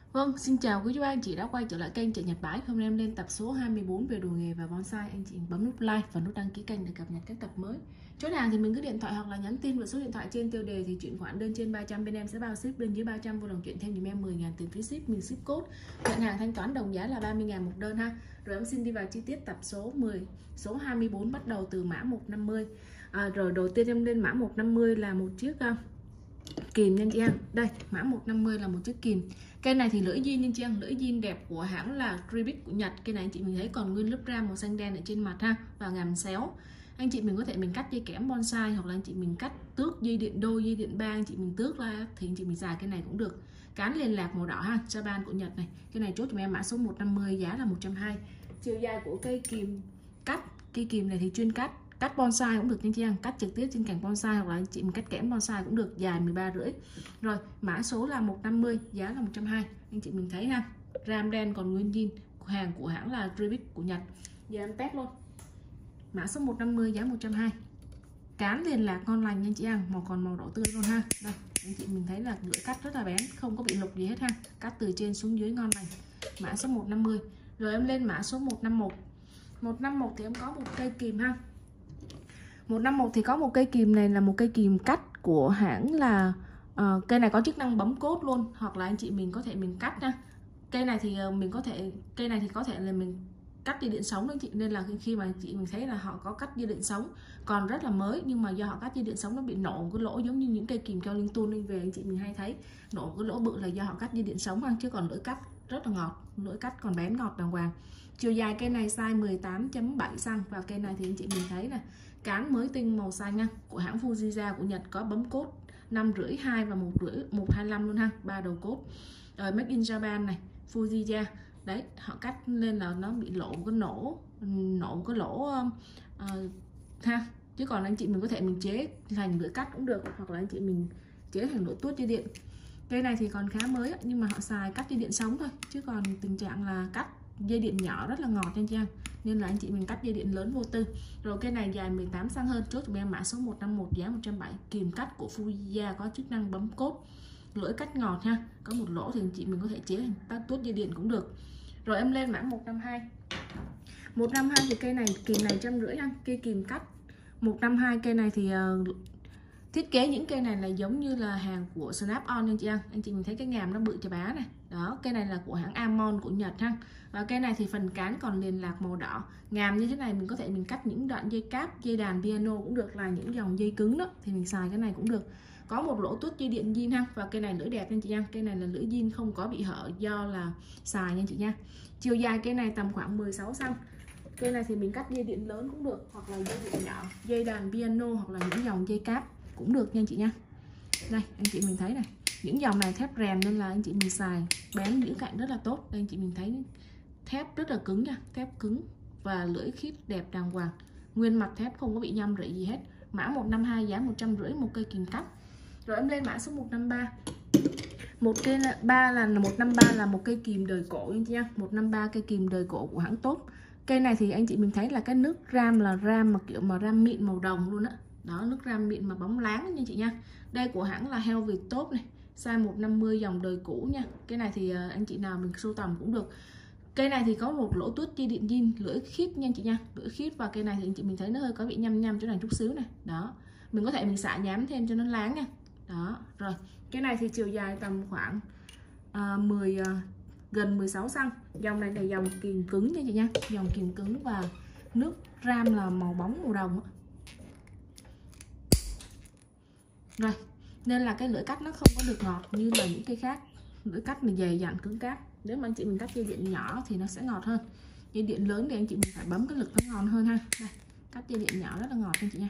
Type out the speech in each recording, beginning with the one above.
Vâng, xin chào quý chú anh chị đã quay trở lại kênh Chợ Nhật Bái. Hôm nay em lên tập số 24 về đồ nghề và bonsai. Anh chị bấm nút like và nút đăng ký kênh để cập nhật các tập mới. Chốt hàng thì mình cứ điện thoại hoặc là nhắn tin vào số điện thoại trên tiêu đề thì chuyển khoản đơn trên 300 bên em sẽ bao ship, bên dưới 300 vui lòng chuyển thêm giùm em 10.000 tiền phí ship, mình ship code. Nhận hàng thanh toán đồng giá là 30.000 một đơn ha. Rồi em xin đi vào chi tiết tập số số 24 bắt đầu từ mã 150. Rồi đầu tiên em lên mã 150 là một chiếc kìm nha chị em. Đây, mã 150 là một chiếc kìm. Cây này thì lưỡi zin nha chị em, lưỡi zin đẹp của hãng là Rubik của Nhật. Cây này anh chị mình thấy còn nguyên lớp ram màu xanh đen ở trên mặt ha, và ngàm xéo. Anh chị mình có thể mình cắt dây kẽm bonsai, hoặc là anh chị mình cắt tước dây điện đôi, dây điện ba anh chị mình tước ra thì anh chị mình xài cái này cũng được. Cán liên lạc màu đỏ ha, Japan của Nhật này. Cái này chốt cho em mã số 150, giá là 120. Chiều dài của cây kìm cây kìm này thì chuyên cắt bonsai cũng được nha chị em, cắt trực tiếp trên cành bonsai hoặc là anh chị mình cắt kẽm bonsai cũng được, dài 13,5. Rồi mã số là 150, giá là 120. Anh chị mình thấy ha, ram đen còn nguyên zin, hàng của hãng là Rubik của Nhật. Giờ em test luôn. Mã số 150, giá 120. Cán liền lạc ngon lành nha chị em, màu đỏ tươi luôn ha. Đây anh chị mình thấy là lưỡi cắt rất là bén, không có bị lục gì hết ha, cắt từ trên xuống dưới ngon lành. Mã số 150. Rồi em lên mã số 151. 151 thì em có một cây kìm ha. 151 thì có một cây kìm này là một cây kìm cắt của hãng là cây này có chức năng bấm cốt luôn, hoặc là anh chị mình có thể mình cắt nha. Cây này thì có thể là mình cắt dây điện sống đó chị, nên là khi mà chị mình thấy là họ có cắt dây điện sống còn rất là mới, nhưng mà do họ cắt dây điện sống nó bị nổ một cái lỗ giống như những cây kìm keo linh tun lên về anh chị mình hay thấy nổ một cái lỗ bự là do họ cắt dây điện sống ha, chứ còn lưỡi cắt rất là ngọt, lưỡi cắt còn bén ngọt đàng hoàng. Chiều dài cây này size 18.7 cm, và cây này thì anh chị mình thấy là cán mới tinh màu xanh nha, của hãng Fujiya của Nhật, có bấm cốt 5,5, 2 và 1,5, 125 luôn ha, 3 đầu cốt. Rồi Made in Japan này, Fujiya. Đấy, họ cắt lên là nó bị lộ một cái nổ cái lỗ ha. Chứ còn anh chị mình có thể mình chế thành lưỡi cắt cũng được, hoặc là anh chị mình chế thành lưỡi tuốt dây điện. Cây này thì còn khá mới nhưng mà họ xài cắt dây điện sống thôi, chứ còn tình trạng là cắt dây điện nhỏ rất là ngọt nha chị em, nên là anh chị mình cắt dây điện lớn vô tư. Rồi cây này dài 18 cm hơn, chốt cho em mã số 151, giá 170. Kìm cắt của Fujiya có chức năng bấm cốt, lưỡi cắt ngọt ha, có một lỗ thì anh chị mình có thể chế thành tắt tuốt dây điện cũng được. Rồi em lên mã 152. 152 thì cây này kìm này 150 ha, cây kìm cắt 152. Cây này thì thiết kế những cây này là giống như là hàng của Snap On nha chị em. Anh chị mình thấy cái ngàm nó bự chà bá này. Đó, cây này là của hãng Amon của Nhật ha. Và cây này thì phần cán còn liền lạc màu đỏ. Ngàm như thế này mình có thể mình cắt những đoạn dây cáp, dây đàn piano cũng được, là những dòng dây cứng đó thì mình xài cái này cũng được. Có một lỗ tuốt dây điện zin ha, và cây này lưỡi đẹp nha chị em. Cây này là lưỡi zin không có bị hở do là xài nha chị nha. Chiều dài cây này tầm khoảng 16 cm. Cây này thì mình cắt dây điện lớn cũng được, hoặc là dây điện nhỏ, dây đàn piano hoặc là những dòng dây cáp cũng được nha chị nha. Đây anh chị mình thấy này, những dòng này thép rèn nên là anh chị mình xài bén giữ cạnh rất là tốt. Đây anh chị mình thấy thép rất là cứng nha, thép cứng và lưỡi khít đẹp đàng hoàng, nguyên mặt thép không có bị nhăm rỉ gì hết. Mã 152, giá 150 một cây kìm cắt. Rồi em lên mã số 153. Một cây là 153 là một cây kìm đời cổ nha chị nha. 153 cây kìm đời cổ của hãng Tốt. Cây này thì anh chị mình thấy là cái nước ram là ram mà kiểu mà ram mịn màu đồng luôn á. Đó, nước ram mịn mà bóng láng nha chị nha. Đây của hãng là Helvet Top này, size 150 dòng đời cũ nha. Cái này thì anh chị nào mình sưu tầm cũng được. Cây này thì có một lỗ tuốt dây điện zin, lưỡi khít nha chị nha, lưỡi khít. Và cây này thì anh chị mình thấy nó hơi có bị nhăm chỗ này chút xíu này. Đó, mình có thể mình xả nhám thêm cho nó láng nha. Đó, rồi cái này thì chiều dài tầm khoảng gần 16 cm. Dòng này là dòng kìm cứng nha chị nha, dòng kìm cứng và nước ram là màu bóng màu đồng. Rồi, nên là cái lưỡi cắt nó không có được ngọt như là những cây khác. Lưỡi cắt này dày dặn cứng cáp. Nếu mà anh chị mình cắt dây điện nhỏ thì nó sẽ ngọt hơn. Dây điện lớn thì anh chị mình phải bấm cái lực nó ngon hơn ha. Đây, cắt dây điện nhỏ rất là ngọt nha chị nha.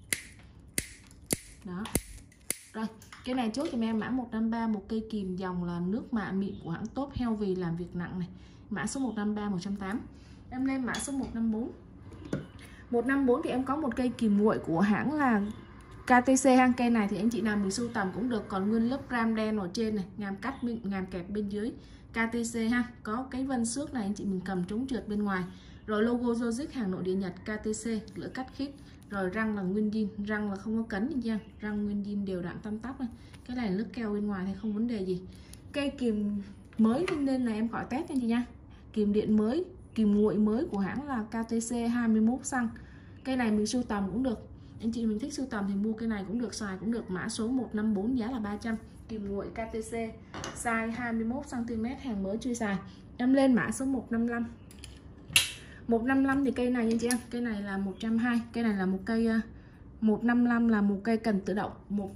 Đó. Rồi, cái này chốt cho em mã 153, một cây kìm dòng là nước mạ mịn của hãng Top Heavy làm việc nặng này. Mã số 153, 180. Em lên mã số 154. 154 thì em có một cây kìm nguội của hãng là KTC ha. Cây này thì anh chị nào mình sưu tầm cũng được, còn nguyên lớp ram đen ở trên này, ngàm cắt ngàm kẹp bên dưới. KTC ha, có cái vân xước này anh chị mình cầm chống trượt bên ngoài. Rồi logo Jojic hàng nội địa Nhật KTC, lưỡi cắt khít. Rồi răng là nguyên zin, răng là không có cấn nha, răng nguyên zin đều đặn tăm tắp này. Cái này là lớp keo bên ngoài thì không vấn đề gì. Cây kìm mới nên là em gọi test nha chị nha. Kìm điện mới, kìm nguội mới của hãng là KTC 21 xăng. Cây này mình sưu tầm cũng được, anh chị mình thích sưu tầm thì mua cây này cũng được, xài cũng được. Mã số 154 giá là 300. Kìm nguội KTC size 21 cm, hàng mới chưa xài. Em lên mã số 155. 155 thì cây này nha chị em, cây này là 120. Cây này là một cây 155 là một cây cần tự động,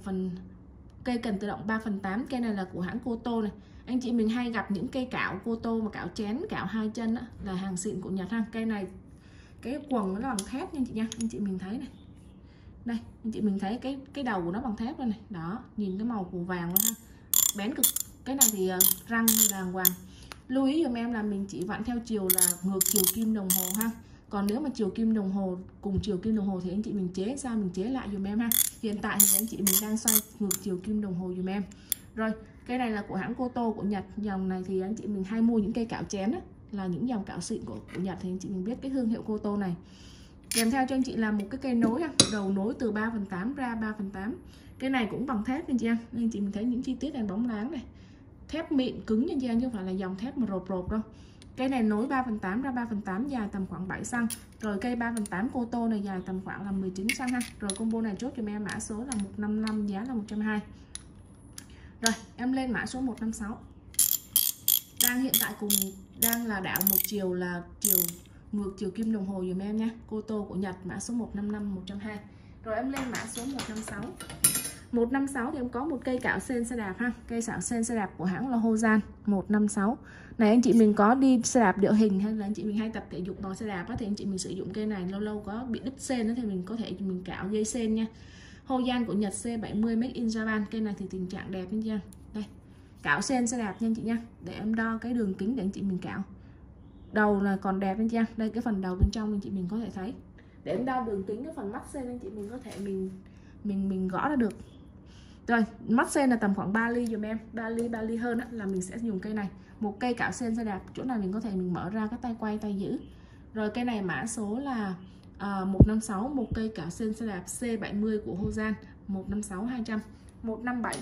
cây cần tự động 3/8. Cây này là của hãng Koto này. Anh chị mình hay gặp những cây cạo Koto mà cạo chén, cạo hai chân đó, là hàng xịn của Nhật ha. Cây này cái quần nó bằng thép nha chị nha, anh chị mình thấy này. Đây, anh chị mình thấy cái đầu của nó bằng thép đây này. Đó, nhìn cái màu của vàng luôn ha. Bén cực. Cái này thì răng đàng hoàng. Lưu ý giùm em là mình chỉ vặn theo chiều là ngược chiều kim đồng hồ ha. Còn nếu mà chiều kim đồng hồ cùng chiều kim đồng hồ thì anh chị mình chế sao mình chế lại dùm em ha. Hiện tại thì anh chị mình đang xoay ngược chiều kim đồng hồ dùm em. Rồi, cây này là của hãng Koto của Nhật. Dòng này thì anh chị mình hay mua những cây cạo chén á, là những dòng cạo xịn của Nhật thì anh chị mình biết cái thương hiệu Koto này. Kèm theo cho anh chị là một cái cây nối ha, đầu nối từ 3/8 ra 3/8. Cái này cũng bằng thép anh chị em. Nên anh chị mình thấy những chi tiết này bóng láng này. Thép mịn cứng nha chị em, chứ không phải là dòng thép mà rộp rộp đâu. Cây này nối 3/8 ra 3/8, dài tầm khoảng 7 xăng. Rồi cây 3/8 Koto này dài tầm khoảng là 19 xăng ha. Rồi combo này chốt cho em mã số là 155, giá là 120. Rồi em lên mã số 156. Đang hiện tại đang là đảo một chiều là ngược chiều kim đồng hồ dùm em nha. Koto của Nhật, mã số 155 120. Rồi em lên mã số 156. 156 thì em có một cây cạo sên xe đạp ha. Cây cạo sên xe đạp của hãng là Hojan 156. Này anh chị mình có đi xe đạp địa hình hay là anh chị mình hay tập thể dục bằng xe đạp á, thì anh chị mình sử dụng cây này, lâu lâu có bị đứt sên đó, thì mình có thể mình cạo dây sên nha. Hojan của Nhật, C70 Made in Japan. Cây này thì tình trạng đẹp nha chị em. Đây, cạo sên xe đạp nha anh chị nha. Để em đo cái đường kính để anh chị mình cạo. Đầu là còn đẹp anh chị em. Đây cái phần đầu bên trong anh chị mình có thể thấy. Để em đo đường kính cái phần mắt sên anh chị mình có thể mình gõ ra được. Rồi, mắt sên là tầm khoảng 3 ly dùm em, 3 ly hơn á, là mình sẽ dùng cây này. Một cây cạo sên xe đạp, chỗ này mình có thể mình mở ra cái tay quay, tay giữ. Rồi cây này mã số là 156, một cây cạo sên xe đạp C70 của Hojan, 156 200. 157.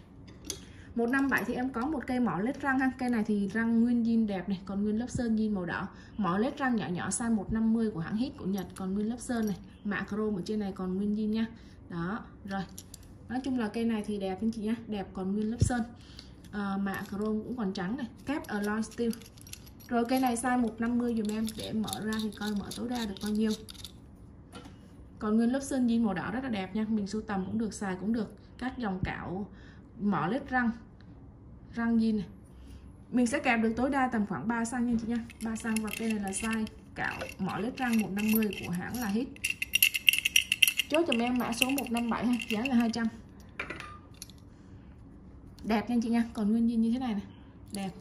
157 thì em có một cây mỏ led răng ha. Cây này thì răng nguyên zin đẹp này, còn nguyên lớp sơn zin màu đỏ. Mỏ led răng nhỏ nhỏ size 150 của hãng Hit của Nhật, còn nguyên lớp sơn này, mạ chrome ở trên này còn nguyên zin nha. Đó, rồi. Nói chung là cây này thì đẹp anh chị nhá, đẹp còn nguyên lớp sơn. Mạ chrome cũng còn trắng này, kép alloy steel. Rồi cây này size 150 dùm em, để em mở ra thì coi mở tối đa được bao nhiêu. Còn nguyên lớp sơn zin màu đỏ rất là đẹp nha, mình sưu tầm cũng được, xài cũng được. Các dòng cạo mỏ led răng zin này. Mình sẽ kẹp được tối đa tầm khoảng 3 xăng nha chị nha, 3 xăng. Và cây này là size cạo mỏ led răng 150 của hãng là Hit. Chốt cho em mã số 157 ha, giá là 200. Đẹp nha chị nha, còn nguyên zin như thế này này, đẹp.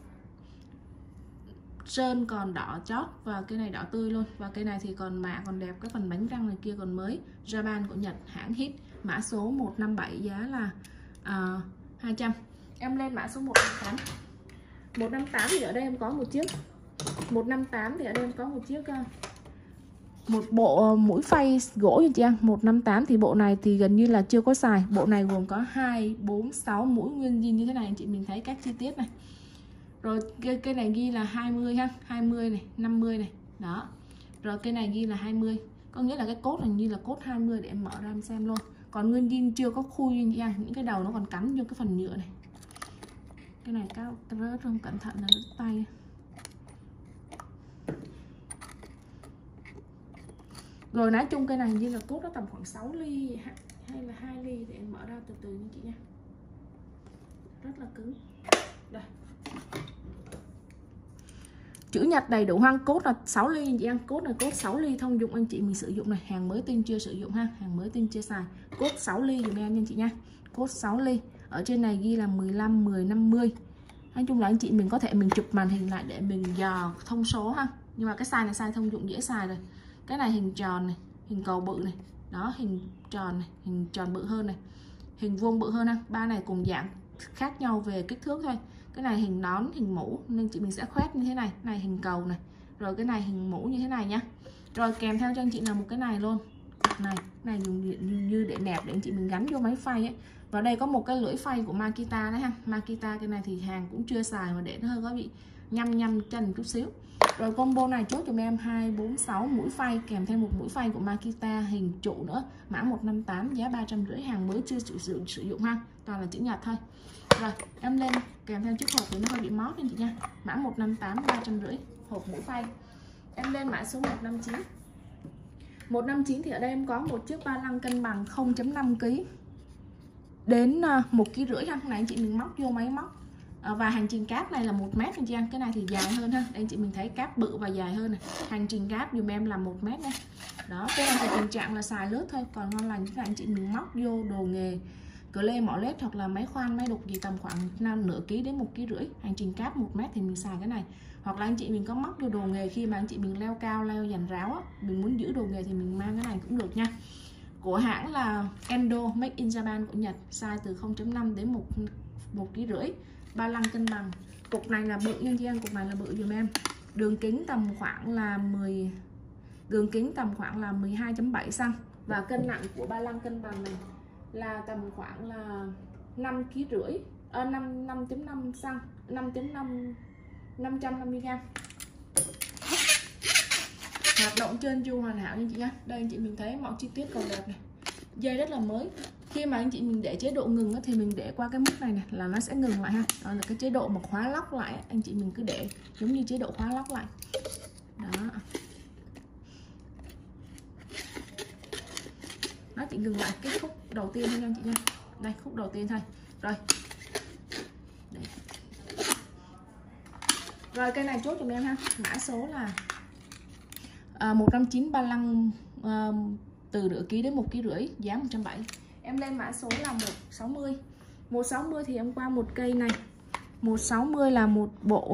Sơn còn đỏ chót và cái này đỏ tươi luôn. Và cây này thì còn mạ còn đẹp, cái phần bánh răng này kia còn mới. Japan của Nhật, hãng Hit, mã số 157, giá là 200. Em lên mã số 158. 158 thì ở đây em có một chiếc. 158 thì ở đây em có một chiếc một bộ mũi phay gỗ nha chị em. 158 thì bộ này thì gần như là chưa có xài. Bộ này gồm có 2, 4, 6 mũi nguyên zin như thế này, anh chị mình thấy các chi tiết này. Rồi cây này ghi là 20 ha, 20 này, 50 này. Đó. Rồi cây này ghi là 20. Có nghĩa là cái cốt này như là cốt 20, để em mở ra em xem luôn. Còn nguyên zin chưa có khui nha, những cái đầu nó còn cắn vô cái phần nhựa này. Cái này cao rớt không cẩn thận là đứt tay. Rồi nói chung cây này như là cốt nó tầm khoảng 6 ly hay là 2 ly, để em mở ra từ từ nha chị nha. Rất là cứng. Đây. Chữ Nhật đầy đủ hăng, cốt là 6 ly chị em. Cốt là cốt 6 ly thông dụng anh chị mình sử dụng này, hàng mới tinh chưa sử dụng ha, hàng mới tinh chưa xài. Cốt 6 ly dùm em nha chị nha. Cốt 6 ly. Ở trên này ghi là 15, 10, 50. Nói chung là anh chị mình có thể mình chụp màn hình lại để mình dò thông số ha. Nhưng mà cái size này size thông dụng dễ xài rồi. Cái này hình tròn này, hình cầu bự này. Đó, hình tròn này, hình tròn bự hơn này. Hình vuông bự hơn ha. Ba này cùng dạng khác nhau về kích thước thôi. Cái này hình nón, hình mũ nên chị mình sẽ khoét như thế này. Cái này hình cầu này. Rồi cái này hình mũ như thế này nhá. Rồi kèm theo cho anh chị là một cái này luôn. Này dùng điện như để nẹp để anh chị mình gắn vô máy phay ấy. Và đây có một cái lưỡi phay của Makita đấy ha. Makita cái này thì hàng cũng chưa xài mà để nó hơi có bị nhăm chân chút xíu. Rồi combo này chốt cho em 2, 4, 6 mũi phay kèm thêm một mũi phay của Makita hình trụ nữa, mã 158, giá 350, hàng mới chưa sử dụng ha, toàn là chữ nhật thôi. Rồi em lên kèm theo chiếc hộp thì nó hơi bị móp anh chị nha, mã 158, 350, hộp mũi phay. Em lên mã số 159. 159 thì ở đây em có một chiếc ba lăng cân bằng 0.5 kg đến 1,5 kg ha. Này anh chị mình móc vô máy móc. Và hành trình cáp này là 1 mét anh chị em, cái này thì dài hơn ha. Đây anh chị mình thấy cáp bự và dài hơn này. Hành trình cáp dùm em là 1 mét đây. Đó, cái này thì tình trạng là xài lướt thôi, còn ngon lành các anh chị mình móc vô đồ nghề, cờ lê mỏ lết hoặc là máy khoan máy đục gì tầm khoảng nửa ký đến 1,5 kg. Hành trình cáp 1 mét thì mình xài cái này. Hoặc là anh chị mình có móc vô đồ nghề khi mà anh chị mình leo cao, leo dàn ráo á, mình muốn giữ đồ nghề thì mình mang cái này cũng được nha. Của hãng là Endo, Made in Japan của Nhật, size từ 0.5 đến 1,5 kg. Ba lăng cân bằng. Cục này là bự nha chị em, cục này là bự dùm em. Đường kính tầm khoảng là 12.7 cm và cân nặng của ba lăng cân bằng này là tầm khoảng là 5,5 kg, 5.5 cm, 550 g. Hoạt động trên chu hoàn hảo nha chị nhá. Đây anh chị mình thấy mọi chi tiết còn đẹp này. Dây rất là mới. Khi mà anh chị mình để chế độ ngừng thì mình để qua cái mức này này là nó sẽ ngừng lại ha. Đó là cái chế độ mà khóa lóc lại, anh chị mình cứ để giống như chế độ khóa lóc lại. Đó. Nó chỉ ngừng lại cái khúc đầu tiên thôi nha anh chị nha. Đây khúc đầu tiên thôi. Rồi. Đây. Rồi cây này chốt cho em ha. Mã số là 190 ba lăng từ nửa ký đến 1,5 kg, giá 170. Em lên mã số là 160. 160 thì em qua một cây này. 160 là một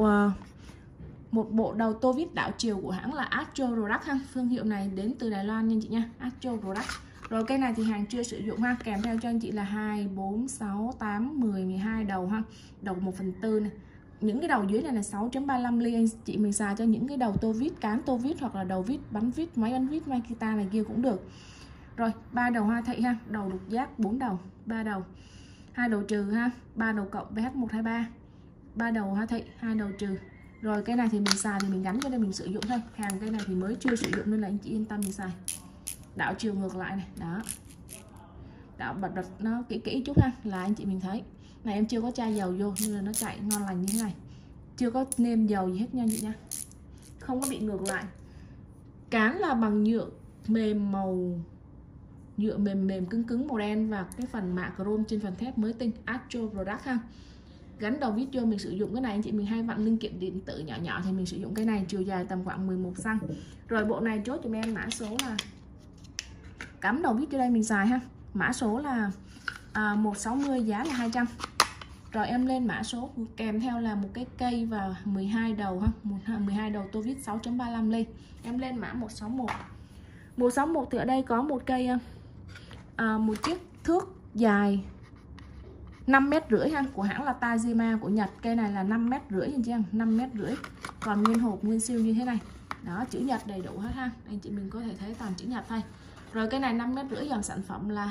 bộ đầu tô vít đảo chiều của hãng là Astro Product ha. Thương hiệu này đến từ Đài Loan nha chị nha, Astro Product. Rồi cây này thì hàng chưa sử dụng ha, kèm theo cho anh chị là 2, 4, 6, 8, 10, 12 đầu ha. Đầu 1/4 này. Những cái đầu dưới này là 6.35 ly, anh chị mình xài cho những cái đầu tô vít, cán tô vít hoặc là đầu vít, bắn vít, máy bắn vít Makita này kia cũng được. Rồi, 3 đầu hoa thị ha, đầu lục giác 4 đầu, 3 đầu. 2 đầu trừ ha, 3 đầu cộng VH123. 3 đầu hoa thị, 2 đầu trừ. Rồi cái này thì mình xài thì mình gắn cho đây mình sử dụng thôi. Hàng cái này thì mới chưa sử dụng nên là anh chị yên tâm mình xài. Đảo chiều ngược lại này, đó. Đảo bật nó kỹ chút ha, là anh chị mình thấy. Này em chưa có chai dầu vô nên là nó chạy ngon lành như thế này. Chưa có nêm dầu gì hết nha chị nha. Không có bị ngược lại. Cán là bằng nhựa mềm nhựa mềm cứng màu đen và cái phần mạ chrome trên phần thép mới tinh, Astro Product ha. Gắn đầu vít vô mình sử dụng cái này anh chị mình hay vặn linh kiện điện tử nhỏ thì mình sử dụng cái này, chiều dài tầm khoảng 11 cm. Rồi bộ này chốt cho em mã số là cắm đầu vít vô đây mình xài ha. Mã số là 160, giá là 200. Rồi em lên mã số kèm theo là một cái cây và 12 đầu ha, 12 đầu tô vít 6.35 ly. Em lên mã 161. 161 thì ở đây có một cây một chiếc thước dài 5,5 m ha, của hãng là Tajima của Nhật. Cây này là 5,5 m nha chị em, 5,5 m. Còn nguyên hộp nguyên siêu như thế này. Đó, chữ Nhật đầy đủ hết ha. Anh chị mình có thể thấy toàn chữ Nhật thôi. Rồi cây này 5,5 m, dòng sản phẩm là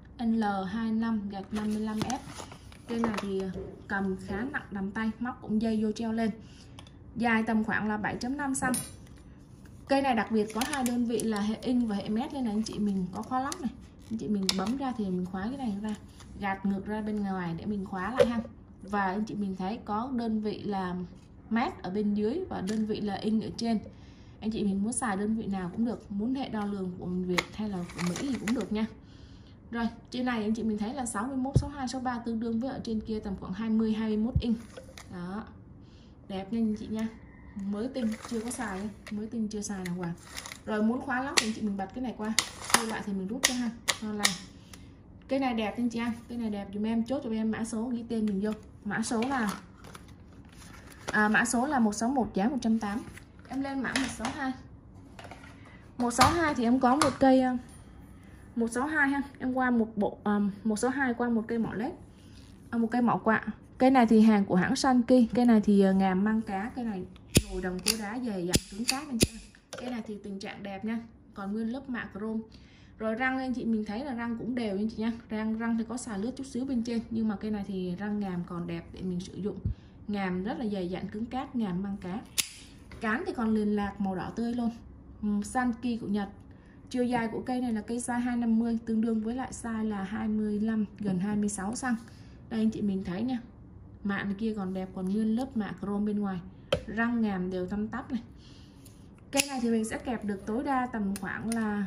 HL25-55F. Cây này thì cầm khá nặng đầm tay, móc cũng dây vô treo lên. Dài tầm khoảng là 7.5 cm. Cây này đặc biệt có 2 đơn vị là hệ inch và hệ mét nên là anh chị mình có khóa lóc này. Anh chị mình bấm ra thì mình khóa cái này ra, gạt ngược ra bên ngoài để mình khóa lại ha. Và anh chị mình thấy có đơn vị là mét ở bên dưới và đơn vị là inch ở trên. Anh chị mình muốn xài đơn vị nào cũng được, muốn hệ đo lường của Việt hay là của Mỹ thì cũng được nha. Rồi, trên này anh chị mình thấy là 61, 62, 63 tương đương với ở trên kia tầm khoảng 20, 21 inch. Đó. Đẹp nha anh chị nha. Mới tinh, chưa có xài, mới tinh chưa xài nào hoàng. Rồi muốn khóa lóc thì anh chị mình bật cái này qua, quay lại thì mình rút ra ha. Ngon lành. Cái này đẹp anh chị em, cái này đẹp dùm em, chốt cho em mã số ghi tên mình vô. Mã số là 161, giá 180. Em lên mã 162. 162 thì em có một cây 162 ha, em qua một bộ 162 qua một cây mỏ led, một cây mỏ quạ. Cây này thì hàng của hãng Sanki, cây này thì ngàm măng cá, cây này nồi đồng cố đá dày dặn cứng cáp anh chị. Cây này thì tình trạng đẹp nha, còn nguyên lớp mạ chrome. Rồi răng anh chị mình thấy là răng cũng đều anh chị nha. Răng thì có xà lướt chút xíu bên trên, nhưng mà cây này thì răng ngàm còn đẹp để mình sử dụng. Ngàm rất là dày dặn cứng cáp, ngàm măng cá. Cán thì còn liền lạc màu đỏ tươi luôn. Sanki của Nhật. Chiều dài của cây này là cây size 250, tương đương với lại size là 25 gần 26 cm. Đây anh chị mình thấy nha. Mạ này kia còn đẹp, còn nguyên lớp mạ chrome bên ngoài. Răng ngàm đều tăm tắp này. Cây này thì mình sẽ kẹp được tối đa tầm khoảng là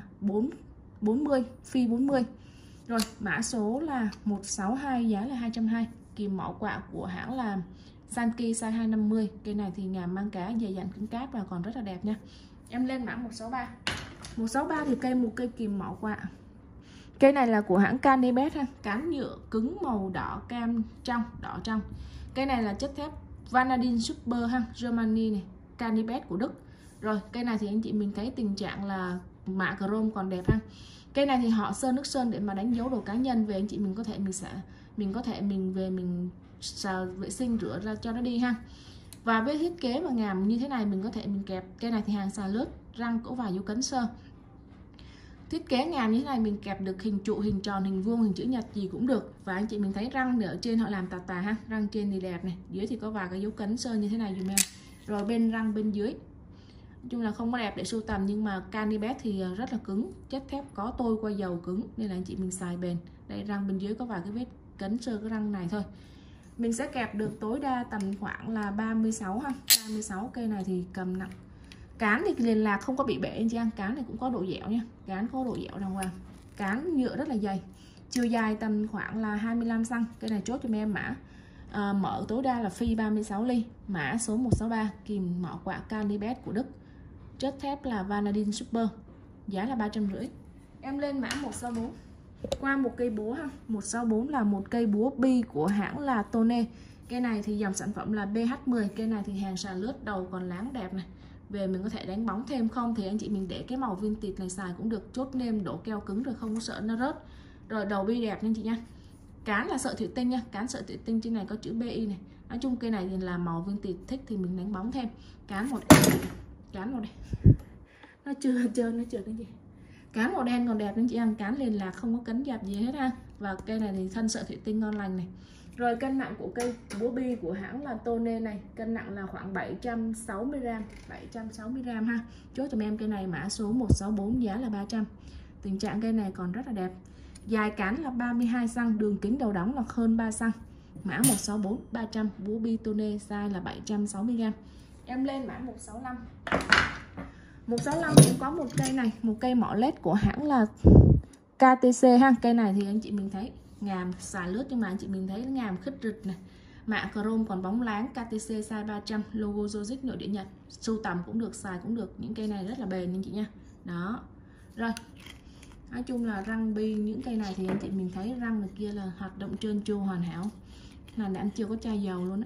40, phi 40. Rồi, mã số là 162, giá là 220. Kìm mỏ quạ của hãng là Sanki size 250. Cây này thì ngàm mang cá dày dặn cứng cáp và còn rất là đẹp nha. Em lên mã 163. 163 thì một cây kìm mỏ quạ. Cây này là của hãng Canibet ha, cán nhựa cứng màu đỏ cam trong, đỏ trong. Cây này là chất thép Vanadin Super ha, Germany này, Canibet của Đức. Rồi, cây này thì anh chị mình thấy tình trạng là mạ chrome còn đẹp ha. Cây này thì họ sơn nước sơn để mà đánh dấu đồ cá nhân về, anh chị mình có thể mình về mình vệ sinh rửa ra cho nó đi ha. Và với thiết kế mà ngàm như thế này mình có thể mình kẹp. Cây này thì hàng xà lướt, răng có vài dấu cấn sơ. Thiết kế ngàm như thế này mình kẹp được hình trụ, hình tròn, hình vuông, hình chữ nhật gì cũng được. Và anh chị mình thấy răng ở trên họ làm tà ha, răng trên thì đẹp này, dưới thì có vài cái dấu cấn sơ như thế này dùm em. Rồi bên răng bên dưới nói chung là không có đẹp để sưu tầm, nhưng mà Canibet thì rất là cứng, chất thép có tôi qua dầu cứng nên là anh chị mình xài bền. Đây răng bên dưới có vài cái vết cấn sơ cái răng này thôi. Mình sẽ kẹp được tối đa tầm khoảng là 36 ha. 36 cây này thì cầm nặng. Cán thì liền lạc không có bị bể anh chị em. Cán này cũng có độ dẻo nha. Cán có độ dẻo đàng hoàng. Cán nhựa rất là dày. Chiều dài tầm khoảng là 25 cm. Cây này chốt cho em mã mở tối đa là phi 36 ly. Mã số 163 kìm mỏ quạ Canibet của Đức. Chất thép là Vanadin Super. Giá là 350. Em lên mã 164. Qua một cây búa ha. 164 là một cây búa bi của hãng là Tone. Cây này thì dòng sản phẩm là BH10. Cây này thì hàng xà lướt, đầu còn láng đẹp này. Về mình có thể đánh bóng thêm, không thì anh chị mình để cái màu vintage này xài cũng được. Chốt nêm đổ keo cứng rồi không có sợ nó rớt. Rồi đầu bi đẹp nha anh chị nha. Cán là sợi thủy tinh nha. Cán sợi thủy tinh trên này có chữ BI này. Nói chung cây này thì là màu vintage, thích thì mình đánh bóng thêm. Cán một đây. Nó chưa cái gì. Cán màu đen còn đẹp anh chị em. Cán liền là không có cấn dập gì hết ha. Và cây này thì thân sợi thủy tinh ngon lành này. Rồi cân nặng của cây búa bi của hãng là Tone này, cân nặng là khoảng 760g, 760g ha. Chốt cho em cây này mã số 164, giá là 300. Tình trạng cây này còn rất là đẹp. Dài cán là 32 cm, đường kính đầu đóng là hơn 3 cm. Mã 164 300, búa bi Tone size là 760g. Em lên mã 165. 165 cũng có một cây này, một cây mỏ led của hãng là KTC ha. Cây này thì anh chị mình thấy ngàm xà lướt, nhưng mà anh chị mình thấy ngàm khít rịch này, mạ chrome còn bóng láng. KTC size 300, logo Jojic nội địa Nhật. Sưu tầm cũng được, xài cũng được. Những cây này rất là bền anh chị nha. Đó. Rồi. Nói chung là răng bi những cây này thì anh chị mình thấy răng này kia là hoạt động trơn tru hoàn hảo. Là em chưa có chai dầu luôn á.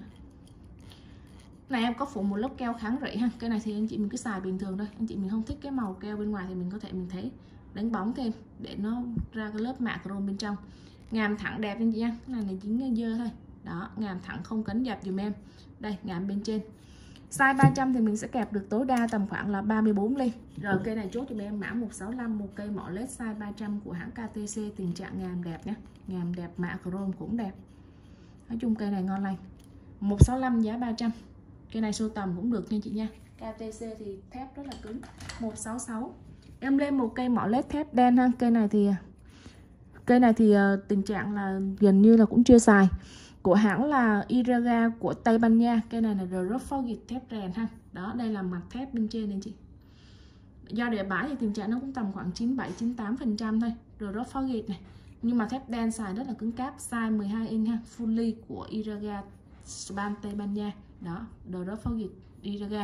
Này em có phủ một lớp keo kháng rỉ ha. Cái này thì anh chị mình cứ xài bình thường thôi. Anh chị mình không thích cái màu keo bên ngoài thì mình có thể mình thấy đánh bóng thêm để nó ra cái lớp mạ chrome bên trong. Ngàm thẳng đẹp anh chị nha. Cái này dính dơ thôi. Đó, ngàm thẳng không cấn dập dùm em. Đây, ngàm bên trên. Size 300 thì mình sẽ kẹp được tối đa tầm khoảng là 34 ly. Rồi cây này chốt cho em mã 165, một cây mỏ led size 300 của hãng KTC, tình trạng ngàm đẹp nhé. Ngàm đẹp, mạ chrome cũng đẹp. Nói chung cây này ngon lành. 165 giá 300. Cây này sưu tầm cũng được nha chị nha. KTC thì thép rất là cứng. 166. Em lên một cây mỏ led thép đen ha. Cây này thì tình trạng là gần như là cũng chưa xài. Của hãng là Iraga của Tây Ban Nha. Cây này là The Rock Forged thép rèn ha. Đó, đây là mặt thép bên trên này chị. Do để bãi thì tình trạng nó cũng tầm khoảng 97-98% thôi. The Rock Forged này. Nhưng mà thép đen xài rất là cứng cáp, size 12 inch ha, fully của Iraga Span Tây Ban Nha. Đó, The Rock Forged Iraga.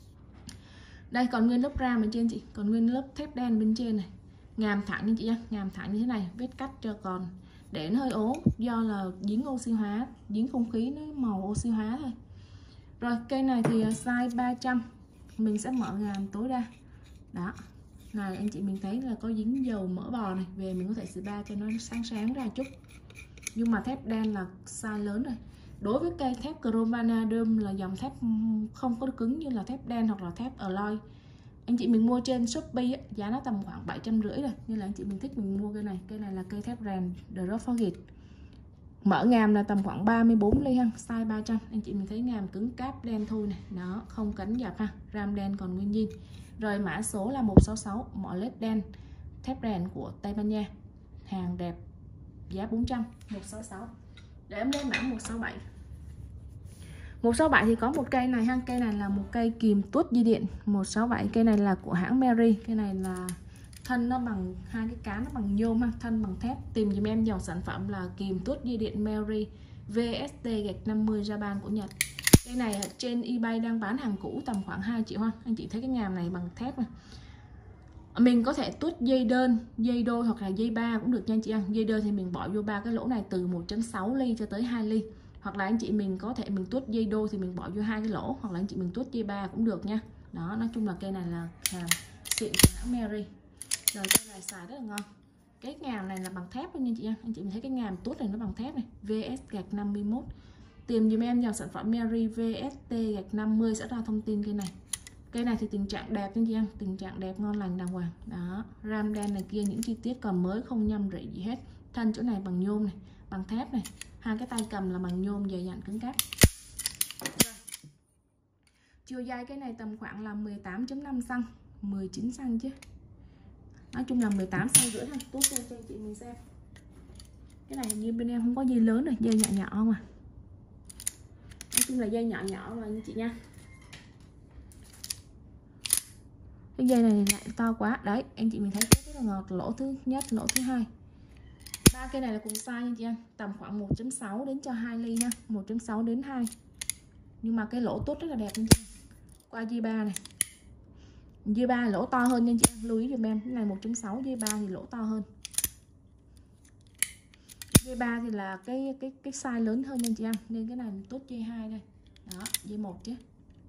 Đây còn nguyên lớp ram bên trên chị, còn nguyên lớp thép đen bên trên này. Ngàm thẳng như chị nhá, ngàm thẳng như thế này, vết cắt cho còn để nó hơi ố do là dính oxy hóa, dính không khí nó màu oxy hóa thôi. Rồi cây này thì size 300, mình sẽ mở ngàm tối đa. Đó. Này anh chị mình thấy là có dính dầu mỡ bò này, về mình có thể spa cho nó sáng sáng ra chút. Nhưng mà thép đen là size lớn rồi. Đối với cây thép Chrome Vanadium là dòng thép không có cứng như là thép đen hoặc là thép alloy. Anh chị mình mua trên Shopee ấy, giá nó tầm khoảng 750 rồi, nên là anh chị mình thích mình mua cây này. Cây này là cây thép rèn The Rock Forget. Mở ngàm là tầm khoảng 34 ly ha, size 300. Anh chị mình thấy ngàm cứng cáp đen thui này, nó không cấn dập ha, ram đen còn nguyên zin. Rồi mã số là 166, mỏ led đen, thép rèn của Tây Ban Nha. Hàng đẹp, giá 400, 166. Để em lên mã 167. 167 thì có một cây này ha, cây này là một cây kìm tuốt dây điện. 167 cây này là của hãng Mary, cây này là thân nó bằng hai cái cán, nó bằng nhôm ha, thân bằng thép. Tìm giùm em dòng sản phẩm là kìm tuốt dây điện Mary VST-50 Japan của Nhật. Cây này ở trên eBay đang bán hàng cũ tầm khoảng 2 triệu ha. Anh chị thấy cái ngàm này bằng thép này. Mình có thể tuốt dây đơn, dây đôi hoặc là dây ba cũng được nha anh chị em. Dây đơn thì mình bỏ vô ba cái lỗ này từ 1.6 ly cho tới 2 ly. Hoặc là anh chị mình có thể mình tuốt dây đôi thì mình bỏ vô hai cái lỗ, hoặc là anh chị mình tuốt dây ba cũng được nha. Đó, nói chung là cây này là hàng xịn của hãng Mary. Rồi cây này xài rất là ngon. Cái ngàm này là bằng thép nha chị em. Anh chị mình thấy cái ngàm tuốt này nó bằng thép này, VS-51. Tìm dùm em dòng sản phẩm Mary VST-50 sẽ ra thông tin cây này. Cây này thì tình trạng đẹp nha chị em, tình trạng đẹp ngon lành đàng hoàng. Đó, ram đen này kia những chi tiết còn mới, không nhăm rỉ gì hết. Thân chỗ này bằng nhôm này, bằng thép này. Hai cái tay cầm là bằng nhôm dày dặn cứng cáp. Chiều dài cái này tầm khoảng là 18.5 cm, 19 cm chứ. Nói chung là 18 cm rưỡi ha. Tốt cho anh chị mình xem. Cái này hình như bên em không có dây lớn rồi, dây nhỏ nhỏ mà. Nói chung là dây nhỏ nhỏ mà anh chị nha. Cái dây này lại to quá. Đấy, anh chị mình thấy rất là ngọt. Lỗ thứ nhất, lỗ thứ hai. Ba cây này là cùng size nha chị em, tầm khoảng 1.6 đến cho 2 ly nha, 1.6 đến 2. Nhưng mà cái lỗ tốt rất là đẹp nha chị em. Qua dây 3 này. Dây 3 lỗ to hơn nha chị em, lưu ý giùm em. Cái này 1.6, dây 3 thì lỗ to hơn. Dây 3 thì là cái size lớn hơn nha chị em, nên cái này tốt dây 2 đây. Đó, dây 1 chứ.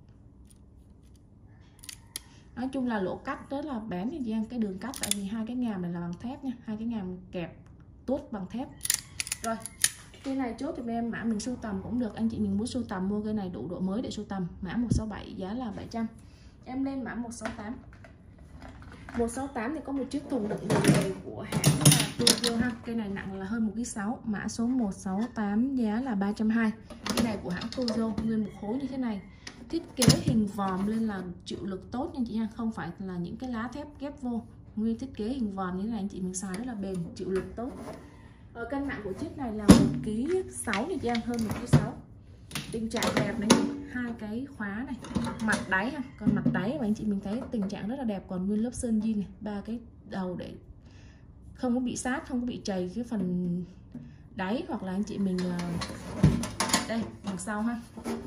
Nói chung là lỗ cắt rất là bén nha chị em, cái đường cắt, tại vì hai cái ngàm này là bằng thép nha, hai cái ngàm kẹp tốt bằng thép. Rồi, cây này chốt cho em mã mình sưu tầm cũng được, anh chị mình muốn sưu tầm mua cây này đủ độ mới để sưu tầm. Mã 167 giá là 700. Em lên mã 168. 168 thì có một chiếc thùng đựng đồ nghề của hãng là Toyo ha. Cây này nặng là hơn 1,6 kg. Mã số 168 giá là 320. Cây này của hãng Toyo, nguyên một khối như thế này. Thiết kế hình vòm lên là chịu lực tốt nha chị ha, không phải là những cái lá thép ghép vô. Nguyên thiết kế hình vòm như thế này anh chị mình xài rất là bền, chịu lực tốt. Cân nặng của chiếc này là 1,6 kg nha chị em, hơn 1,6 kg. Tình trạng đẹp này, hai cái khóa này, mặt đáy ha, còn mặt đáy mà anh chị mình thấy tình trạng rất là đẹp, còn nguyên lớp sơn zin này, ba cái đầu để không có bị sát, không có bị chày cái phần đáy, hoặc là anh chị mình đây đằng sau ha.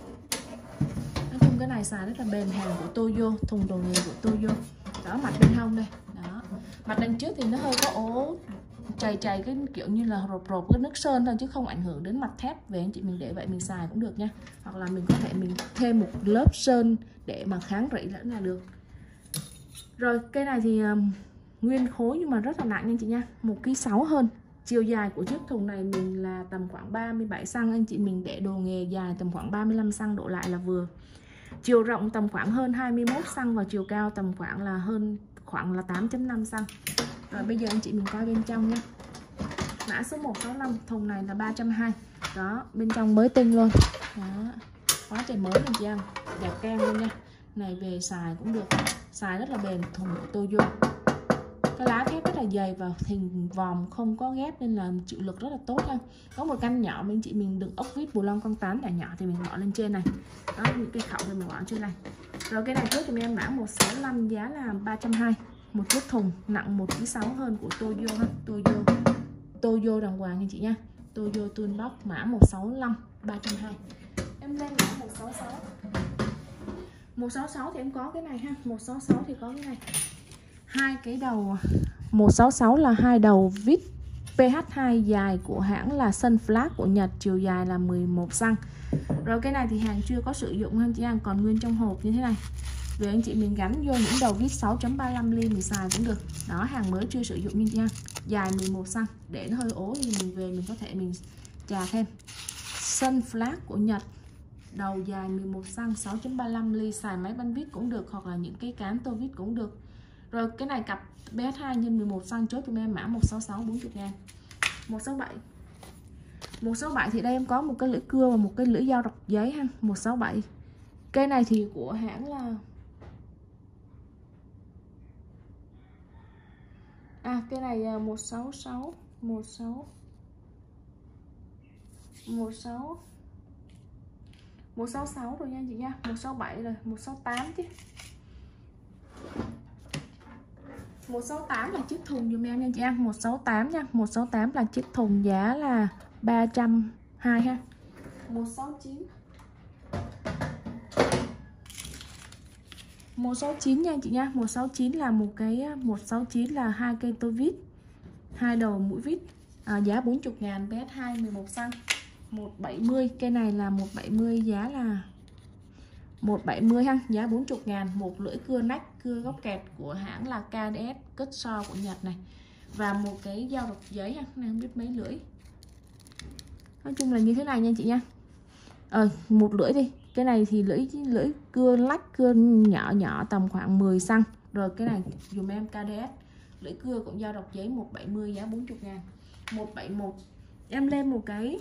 Nói chung cái này xài rất là bền, hàng của Toyo, thùng đồ nghề của Toyo. Đó, mặt bên hông đây, đó, mặt đằng trước thì nó hơi có ố chày cái kiểu như là rộp cái nước sơn thôi, chứ không ảnh hưởng đến mặt thép. Về anh chị mình để vậy mình xài cũng được nha, hoặc là mình có thể mình thêm một lớp sơn để mà kháng rỉ lẫn là được. Rồi cây này thì nguyên khối nhưng mà rất là nặng nha chị nha, 1,6 kg hơn. Chiều dài của chiếc thùng này mình là tầm khoảng 37 cm, anh chị mình để đồ nghề dài tầm khoảng 35 cm độ lại là vừa. Chiều rộng tầm khoảng hơn 21 cm và chiều cao tầm khoảng là 8.5 cm. Rồi bây giờ anh chị mình coi bên trong nha. Mã số 165, thùng này là 320. Đó, bên trong mới tinh luôn. Đó, quá trời mới luôn chị em, đẹp keng luôn nha. Này về xài cũng được, xài rất là bền, thùng của Toyo. Cái lá thép rất là dày và hình vòm không có ghép nên là chịu lực rất là tốt nha. Có một căn nhỏ bên chị mình đựng ốc vít bù lông con tán nhỏ nhỏ thì mình bỏ lên trên này. Đó, những cái khẩu thì mình bỏ trên này. Rồi cái này trước thì em mã 165 giá là 320. Một chiếc thùng nặng 1,6 kg hơn của Toyo ha. Toyo đàng hoàng nha chị nha. Toyo Toolbox mã 165 320. Em lên mã 166. 166 thì em có cái này ha. 166 thì có cái này. Hai cái đầu 166 là hai đầu vít PH2 dài của hãng là Sunflag của Nhật, chiều dài là 11 cm. Rồi cái này thì hàng chưa có sử dụng ha chị em, còn nguyên trong hộp như thế này. Về anh chị mình gắn vô những đầu vít 6.35 ly mình xài cũng được. Đó, hàng mới chưa sử dụng nha, dài 11 cm. Để nó hơi ố thì mình về mình có thể mình chà thêm. Sunflag của Nhật. đầu dài 11 xăng 6.35 ly, xài máy bắn vít cũng được hoặc là những cái cán tô vít cũng được. Rồi cái này cặp BH2 x 11 xăng chốt cho em mã 166 40.000. 167. 167 thì đây em có một cái lưỡi cưa và một cái lưỡi dao dọc giấy ha. 167. Cây này thì của hãng là cây này 166 166 rồi nha chị nha. 167 rồi, 168 chứ. 168 là chiếc thùng dùm em nha chị ăn. 168 nha. 168 là chiếc thùng, giá là 320 ha. 169. 169 nha chị nha. 169 là một cái 169 là hai cây tô vít, hai đầu mũi vít, giá 40.000, BS2 11 xăng. 170, cây này là 170, giá là 170 ha, giá 40.000. Một lưỡi cưa nách, cưa góc kẹt của hãng là KDS Cutsaw của Nhật này. Và một cái dao dọc giấy ha, này không biết mấy lưỡi. Nói chung là như thế này nha chị nha. Một lưỡi đi. Cái này thì lưỡi cưa lách, cưa nhỏ nhỏ tầm khoảng 10 xăng. Rồi cái này dùm em KDS. Lưỡi cưa cũng dao dọc giấy 170, giá 40.000. 171. Em lên một cái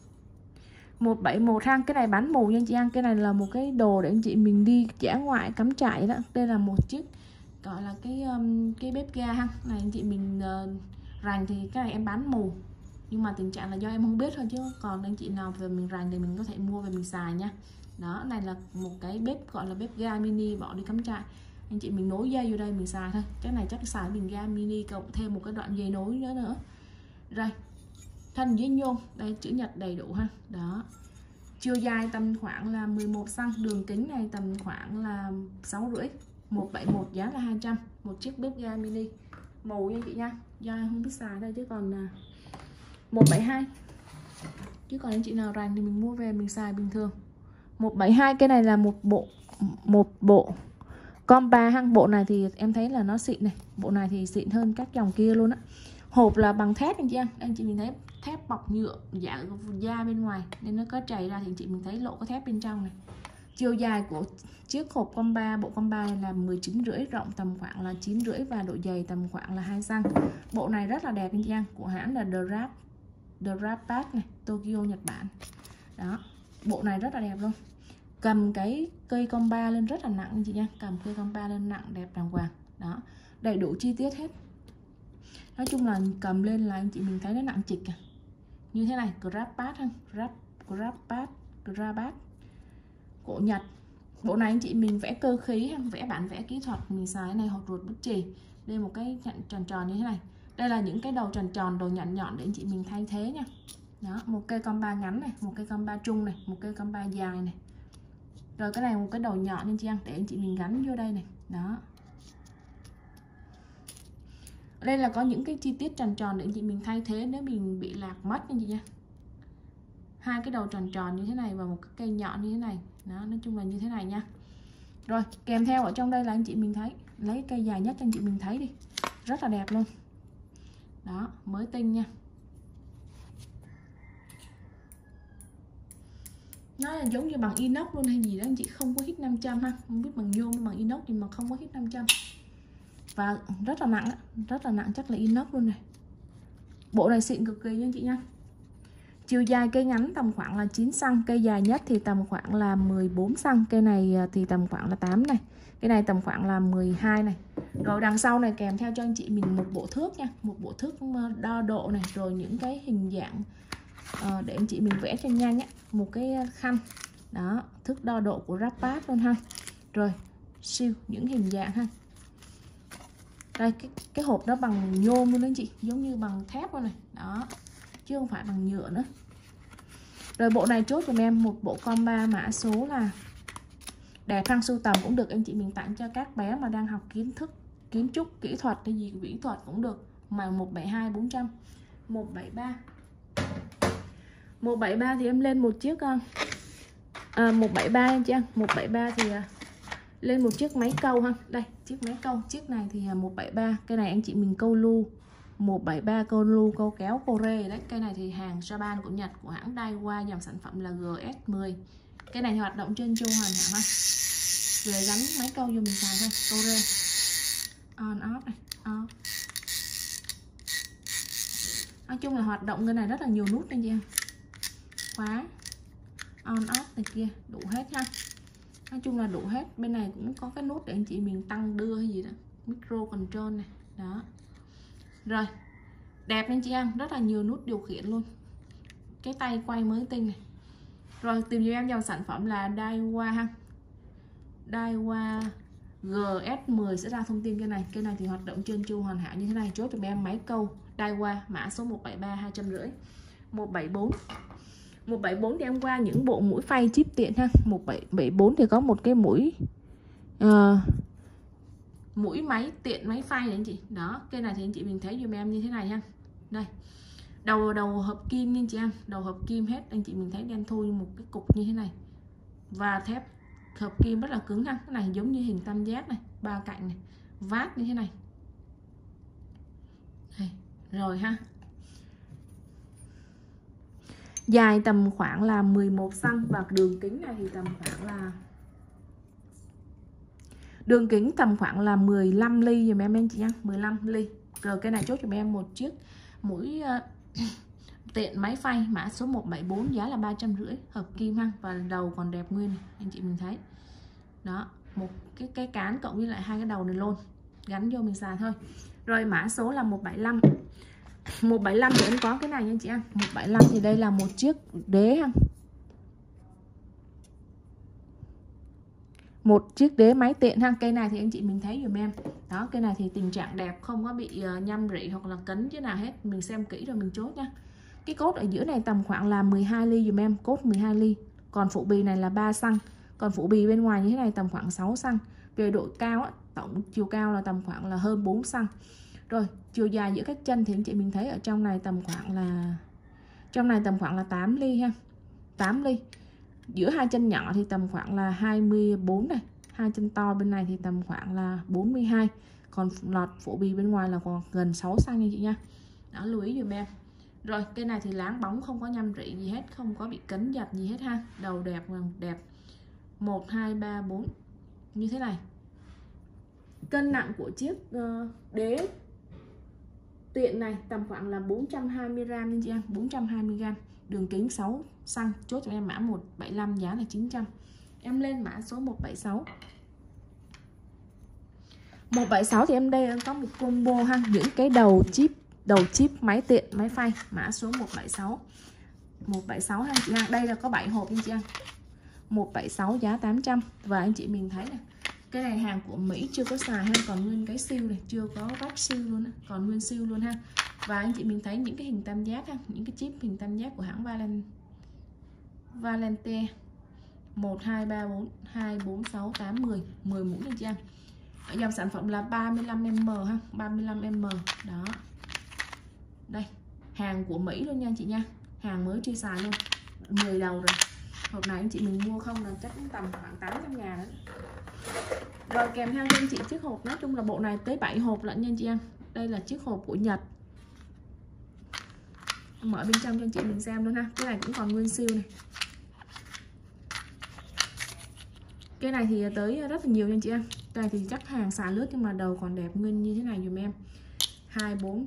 171 ha, cái này bán mù nha chị ăn. Cái này là một cái đồ để anh chị mình đi dã ngoại cắm trại đó. Đây là một chiếc gọi là cái bếp ga ha. Này anh chị mình rành thì cái này em bán mù. Nhưng mà tình trạng là do em không biết thôi, chứ còn anh chị nào về mình rành thì mình có thể mua về mình xài nha. Đó, này là một cái bếp gọi là bếp ga mini bỏ đi cắm trại. Anh chị mình nối dây vô đây mình xài thôi. Cái này chắc xài bình ga mini cộng thêm một cái đoạn dây nối nữa. Rồi, thân với nhôm, đây chữ nhật đầy đủ ha. Đó. Chiều dài tầm khoảng là 11 xăng, đường kính này tầm khoảng là 6,5. 171, giá là 200. Một chiếc bếp ga mini màu nha chị nha. Do em không biết xài đây chứ còn 172. Chứ còn anh chị nào rành thì mình mua về mình xài bình thường. 172, cái này là một bộ compa ha. Bộ này thì em thấy là nó xịn này. Bộ này thì xịn hơn các dòng kia luôn á. Hộp là bằng thép anh chị em. Anh chị mình thấy thép bọc nhựa dạng da bên ngoài nên nó có chảy ra thì anh chị mình thấy lộ có thép bên trong này. Chiều dài của chiếc hộp compa, bộ compa này là 19,5, rộng tầm khoảng là 9,5 và độ dày tầm khoảng là 2 xăng. Bộ này rất là đẹp anh chị em, của hãng là The Rapad này, Tokyo Nhật Bản. Đó, bộ này rất là đẹp luôn. Cầm cái cây compa lên rất là nặng anh chị nha, cầm cây compa lên nặng đẹp đàng hoàng. Đó, đầy đủ chi tiết hết. Nói chung là cầm lên là anh chị mình thấy nó nặng trịch à. Như thế này, Grabpad ha, Grabpad của Nhật. Bộ này anh chị mình vẽ cơ khí, vẽ bản vẽ kỹ thuật, mình xài cái này hoặc ruột bút chì. Đây một cái tròn tròn như thế này. Đây là những cái đầu tròn tròn, đầu nhọn nhọn để anh chị mình thay thế nha. Đó, một cây compa ngắn này, một cây compa trung này, một cây compa dài này. Rồi cái này một cái đầu nhọn anh chị ăn để anh chị mình gắn vô đây này. Đó. Ở đây là có những cái chi tiết tròn tròn để anh chị mình thay thế nếu mình bị lạc mất anh chị nha. Hai cái đầu tròn tròn như thế này và một cái cây nhọn như thế này. Đó, nói chung là như thế này nha. Rồi, kèm theo ở trong đây là anh chị mình thấy, lấy cây dài nhất cho anh chị mình thấy đi. Rất là đẹp luôn. Đó, mới tinh nha. Nó là giống như bằng inox luôn hay gì đó anh chị, không có hít 500 ha. Không biết bằng nhôm hay bằng inox nhưng mà không có hít 500. Và rất là nặng, rất là nặng, chắc là inox luôn này. Bộ này xịn cực kỳ nha anh chị nha. Chiều dài cây ngắn tầm khoảng là 9 xăng, cây dài nhất thì tầm khoảng là 14 xăng, cây này thì tầm khoảng là 8 này. Cái này tầm khoảng là 12 này. Rồi đằng sau này kèm theo cho anh chị mình một bộ thước nha, một bộ thước đo độ này, rồi những cái hình dạng để anh chị mình vẽ cho nhanh á, một cái khăn. Đó, thước đo độ của Rapad luôn ha. Rồi, siêu những hình dạng ha. Đây cái hộp đó bằng nhôm luôn đó anh chị, giống như bằng thép luôn này. Đó, chứ không phải bằng nhựa nữa. Rồi bộ này chốt cho em một bộ compa mã số là đẹp thăng sưu tầm cũng được anh chị mình tặng cho các bé mà đang học kiến trúc kỹ thuật hay gì kỹ thuật cũng được. Mà 172 400. 173 thì em lên một chiếc 173 anh chị. 173 thì lên một chiếc máy câu ha. Đây, chiếc máy câu, chiếc này thì 173, cái này anh chị mình câu lu. 173 câu lu, câu kéo cô rê đấy. Cái này thì hàng Japan của Nhật, của hãng Daiwa, dòng sản phẩm là GS10. Cái này thì hoạt động trên chu hoàn hảo ha. Rồi gắn máy câu vô mình xài thôi. Câu rê on off này, off. Nói chung là hoạt động cái này rất là nhiều nút anh chị em. Khóa on off này kia đủ hết ha. Nói chung là đủ hết. Bên này cũng có cái nút để anh chị mình tăng đưa hay gì đó, micro control này đó. Rồi đẹp anh chị em, rất là nhiều nút điều khiển luôn. Cái tay quay mới tinh này. Rồi tìm cho em dòng sản phẩm là Daiwa ha. Daiwa GS10 sẽ ra thông tin cái này. Cái này thì hoạt động trên chu hoàn hảo như thế này. Chốt cho em máy câu Daiwa mã số 173 250. 174 thì em qua những bộ mũi phay chip tiện ha. 174 thì có một cái mũi mũi máy tiện, máy phay này anh chị. Đó, cái này thì anh chị mình thấy dùm em như thế này ha. Đây. Đầu hợp kim nha anh chị em, đầu hợp kim hết, anh chị mình thấy đen thui một cái cục như thế này. Và thép hợp kim rất là cứng ha. Cái này giống như hình tam giác này, ba cạnh này, vát như thế này. Đây. Rồi ha. Dài tầm khoảng là 11 cm và đường kính này thì tầm khoảng là đường kính tầm khoảng là 15 ly dùm em anh chị nha, 15 ly. Rồi cái này chốt cho em một chiếc mũi tiện máy phay mã số 174 giá là 350, hợp kim ha, và đầu còn đẹp nguyên này, anh chị mình thấy. Đó, một cái cán cộng với lại hai cái đầu này luôn, gắn vô mình xài thôi. Rồi mã số là 175. 175 thì em có cái này nha anh chị em. 175 thì đây là một chiếc đế ha. Một chiếc đế máy tiện ha. Cây này thì anh chị mình thấy dùm em. Đó, cây này thì tình trạng đẹp, không có bị nhăm rỉ hoặc là cấn chứ nào hết. Mình xem kỹ rồi mình chốt nha. Cái cốt ở giữa này tầm khoảng là 12 ly dùm em, cốt 12 ly. Còn phụ bì này là 3 xăng. Còn phụ bì bên ngoài như thế này tầm khoảng 6 xăng. Về độ cao á, tổng chiều cao là tầm khoảng là hơn 4 xăng. Rồi, chiều dài giữa các chân thì anh chị mình thấy ở trong này tầm khoảng là 8 ly ha. 8 ly. Giữa hai chân nhỏ thì tầm khoảng là 24 này. Hai chân to bên này thì tầm khoảng là 42. Còn lọt phổ bì bên ngoài là còn gần 6 cm nha chị nha. Đó, lưu ý dùm em. Rồi, cây này thì láng bóng, không có nhăm rỉ gì hết, không có bị cấn giật gì hết ha. Đầu đẹp, đẹp. 1, 2, 3, 4 như thế này. Cân nặng của chiếc đế tiện này tầm khoảng là 420g nha chị em, 420g. Đường kính 6 cm, chốt cho em mã 175 giá là 900. Em lên mã số 176. 176 thì em đây có một combo ha, những cái đầu chip máy tiện, máy phay mã số 176. 176 ha chị ha. Đây là có 7 hộp nha chị em. 176 giá 800 và anh chị mình thấy này. Cái này hàng của Mỹ chưa có xài ha, còn nguyên cái siêu này, chưa có rách siêu luôn á, còn nguyên siêu luôn ha. Và anh chị mình thấy những cái hình tam giác ha, những cái chip hình tam giác của hãng Valente. 1 2 3 4 2 4 6 8 10 10 mũi nha chị em. Ở dòng sản phẩm là 35mm ha, 35mm đó. Đây, hàng của Mỹ luôn nha chị nha. Hàng mới chưa xài luôn. 10 đầu rồi. Hộp này anh chị mình mua không là chắc cũng tầm khoảng 800.000 đấy. Rồi kèm theo cho anh chị chiếc hộp, nói chung là bộ này tới 7 hộp lận nha anh chị em. Đây là chiếc hộp của Nhật. Mở bên trong cho anh chị mình xem luôn ha. Cái này cũng còn nguyên siêu này. Cái này thì tới rất là nhiều nha anh chị em. Cái này thì chắc hàng xài lướt nhưng mà đầu còn đẹp nguyên như thế này dùm em. 2 4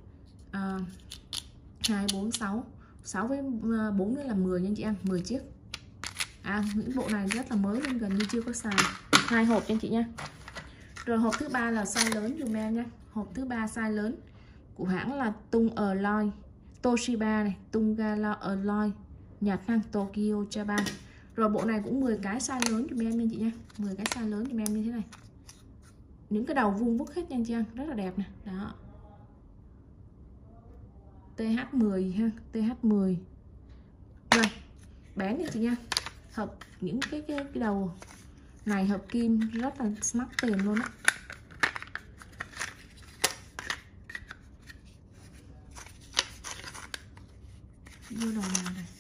6 6 với 4 nữa là 10 nha anh chị em, 10 chiếc. Những bộ này rất là mới nên gần như chưa có xài. 2 hộp cho anh chị nha. Rồi hộp thứ ba là size lớn dùm em nha. Hộp thứ ba size lớn của hãng là Tung Alloy, Toshiba này, Tunga Alloy, Nhật ha, Tokyo, Japan. Rồi bộ này cũng 10 cái size lớn dùm em nha chị nha. 10 cái size lớn dùm em như thế này. Những cái đầu vuông vức hết nha anh chị em, rất là đẹp nè. Đó. TH10 ha, TH10. Rồi, bán nha chị nha. Hợp những cái đầu này hợp kim rất là mắc tiền luôn á. Vô đầu nào này.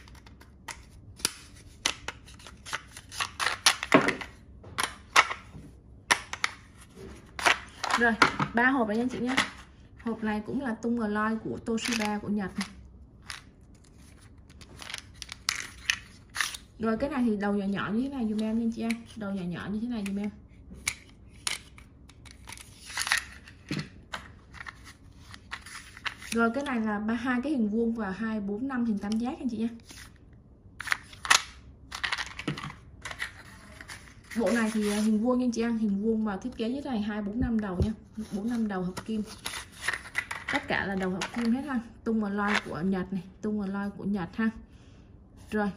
Rồi, 3 hộp này nha chị nha. Hộp này cũng là Tung Alloy của Toshiba của Nhật này. Rồi cái này thì đầu nhỏ nhỏ như thế này dùm em nha chị em, đầu nhỏ nhỏ như thế này dùm em. Rồi cái này là hai cái hình vuông và 2, 4, 5 hình tam giác anh chị nha. Bộ này thì hình vuông nha chị em, hình vuông và thiết kế như thế này, 2, 4, 5 đầu nha, 4, 5 đầu hợp kim. Tất cả là đầu hợp kim hết ha, tung vào loi của Nhật này, tung vào loi của Nhật ha. Rồi.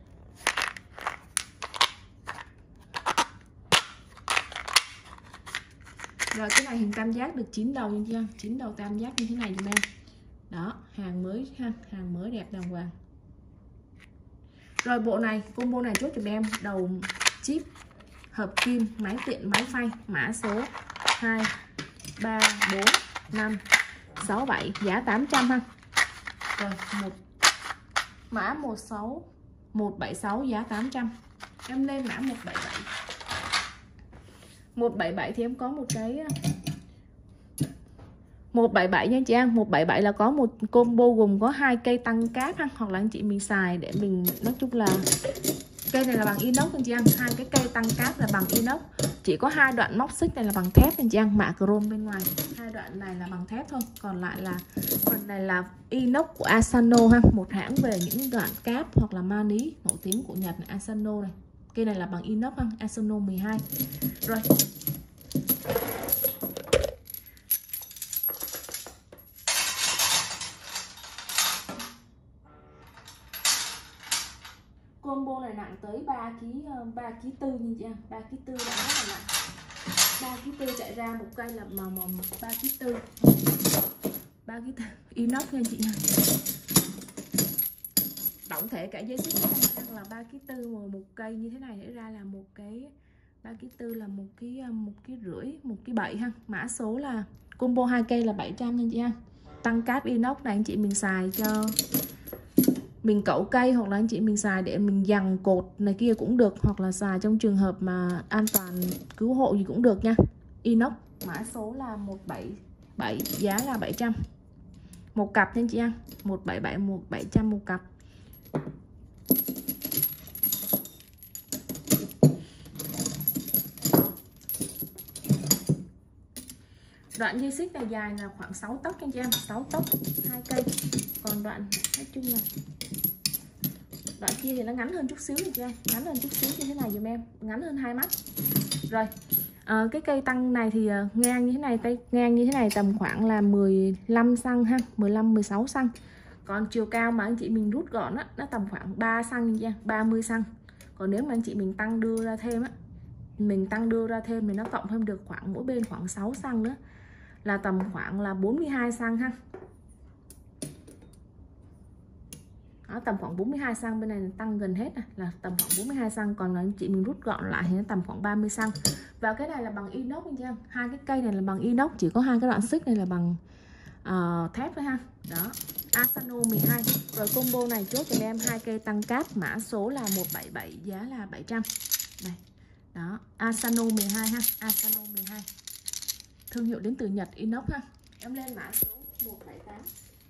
Rồi cái này hình tam giác được 9 đầu nha chị em, 9 đầu tam giác như thế này dùm em. Đó, hàng mới ha, hàng mới đẹp đàng hoàng. Rồi bộ này, combo này chốt cho em đầu chip hợp kim, máy tiện, máy phay, mã số 2, 3, 4, 5, 6, 7, giá 800 ha. Rồi mã 176 giá 800. Em lên mã 177. 177 thì em có một cái 177 nha chị em. 177 là có một combo gồm có 2 cây tăng cáp ha, hoặc là anh chị mình xài để mình, nói chung là cây này là bằng inox anh chị em, 2 cái cây tăng cáp là bằng inox, chỉ có 2 đoạn móc xích này là bằng thép anh chị em, mạ chrome bên ngoài, 2 đoạn này là bằng thép thôi, còn lại là phần này là inox của Asano ha, một hãng về những đoạn cáp hoặc là mani nổi tiếng của Nhật này, Asano này. Cây này là bằng inox ha, Asano 12. Rồi combo này nặng tới 3 kg 4 như chị em, 3 kg 4 đã rất là nặng. 3 kg 4 chạy ra một cây là mà 3 kg 4. 3 kg 4 inox nha chị nha. Tổng thể cả dây xích này là 3 kg 4 mà một cây như thế này để ra là một cái 3 kg 4 là 1 kg rưỡi, 1 kg 7 ha. Mã số là combo 2 cây là 700 nha chị ha. Tăng cáp inox này anh chị mình xài cho mình cẩu cây, hoặc là anh chị mình xài để mình giằng cột này kia cũng được, hoặc là xài trong trường hợp mà an toàn cứu hộ gì cũng được nha. Inox, mã số là 177, giá là 700 một cặp nha chị em. 177 700 một cặp. Đoạn dây xích này dài là khoảng 6 tấc nha chị em, 6 tấc 2 cây. Còn đoạn nói chung là đoạn kia thì nó ngắn hơn chút xíu nha chị em, ngắn hơn chút xíu như thế này dùm em, ngắn hơn 2 mắt. Rồi cái cây tăng này thì ngang như thế này, tay ngang như thế này tầm khoảng là 15 cm ha, 15 16 cm. Còn chiều cao mà anh chị mình rút gọn á, nó tầm khoảng 3 cm nha, 30 cm. Còn nếu mà anh chị mình tăng đưa ra thêm á, thì nó cộng thêm được khoảng mỗi bên khoảng 6 cm nữa, là tầm khoảng là 42 cm ha. Đó, tầm khoảng 42 cm, bên này tăng gần hết này, là tầm khoảng 42 cm, còn là anh chị mình rút gọn lại thì nó tầm khoảng 30 cm. Và cái này là bằng inox anh chị em, 2 cái cây này là bằng inox, chỉ có 2 cái đoạn xích này là bằng thép thôi ha. Đó, Asano 12. Rồi combo này chốt cho em 2 cây tăng cáp, mã số là 177, giá là 700. Đây. Đó, Asano 12 ha, Asano 12. Thương hiệu đến từ Nhật, inox ha. Em lên mã số 178.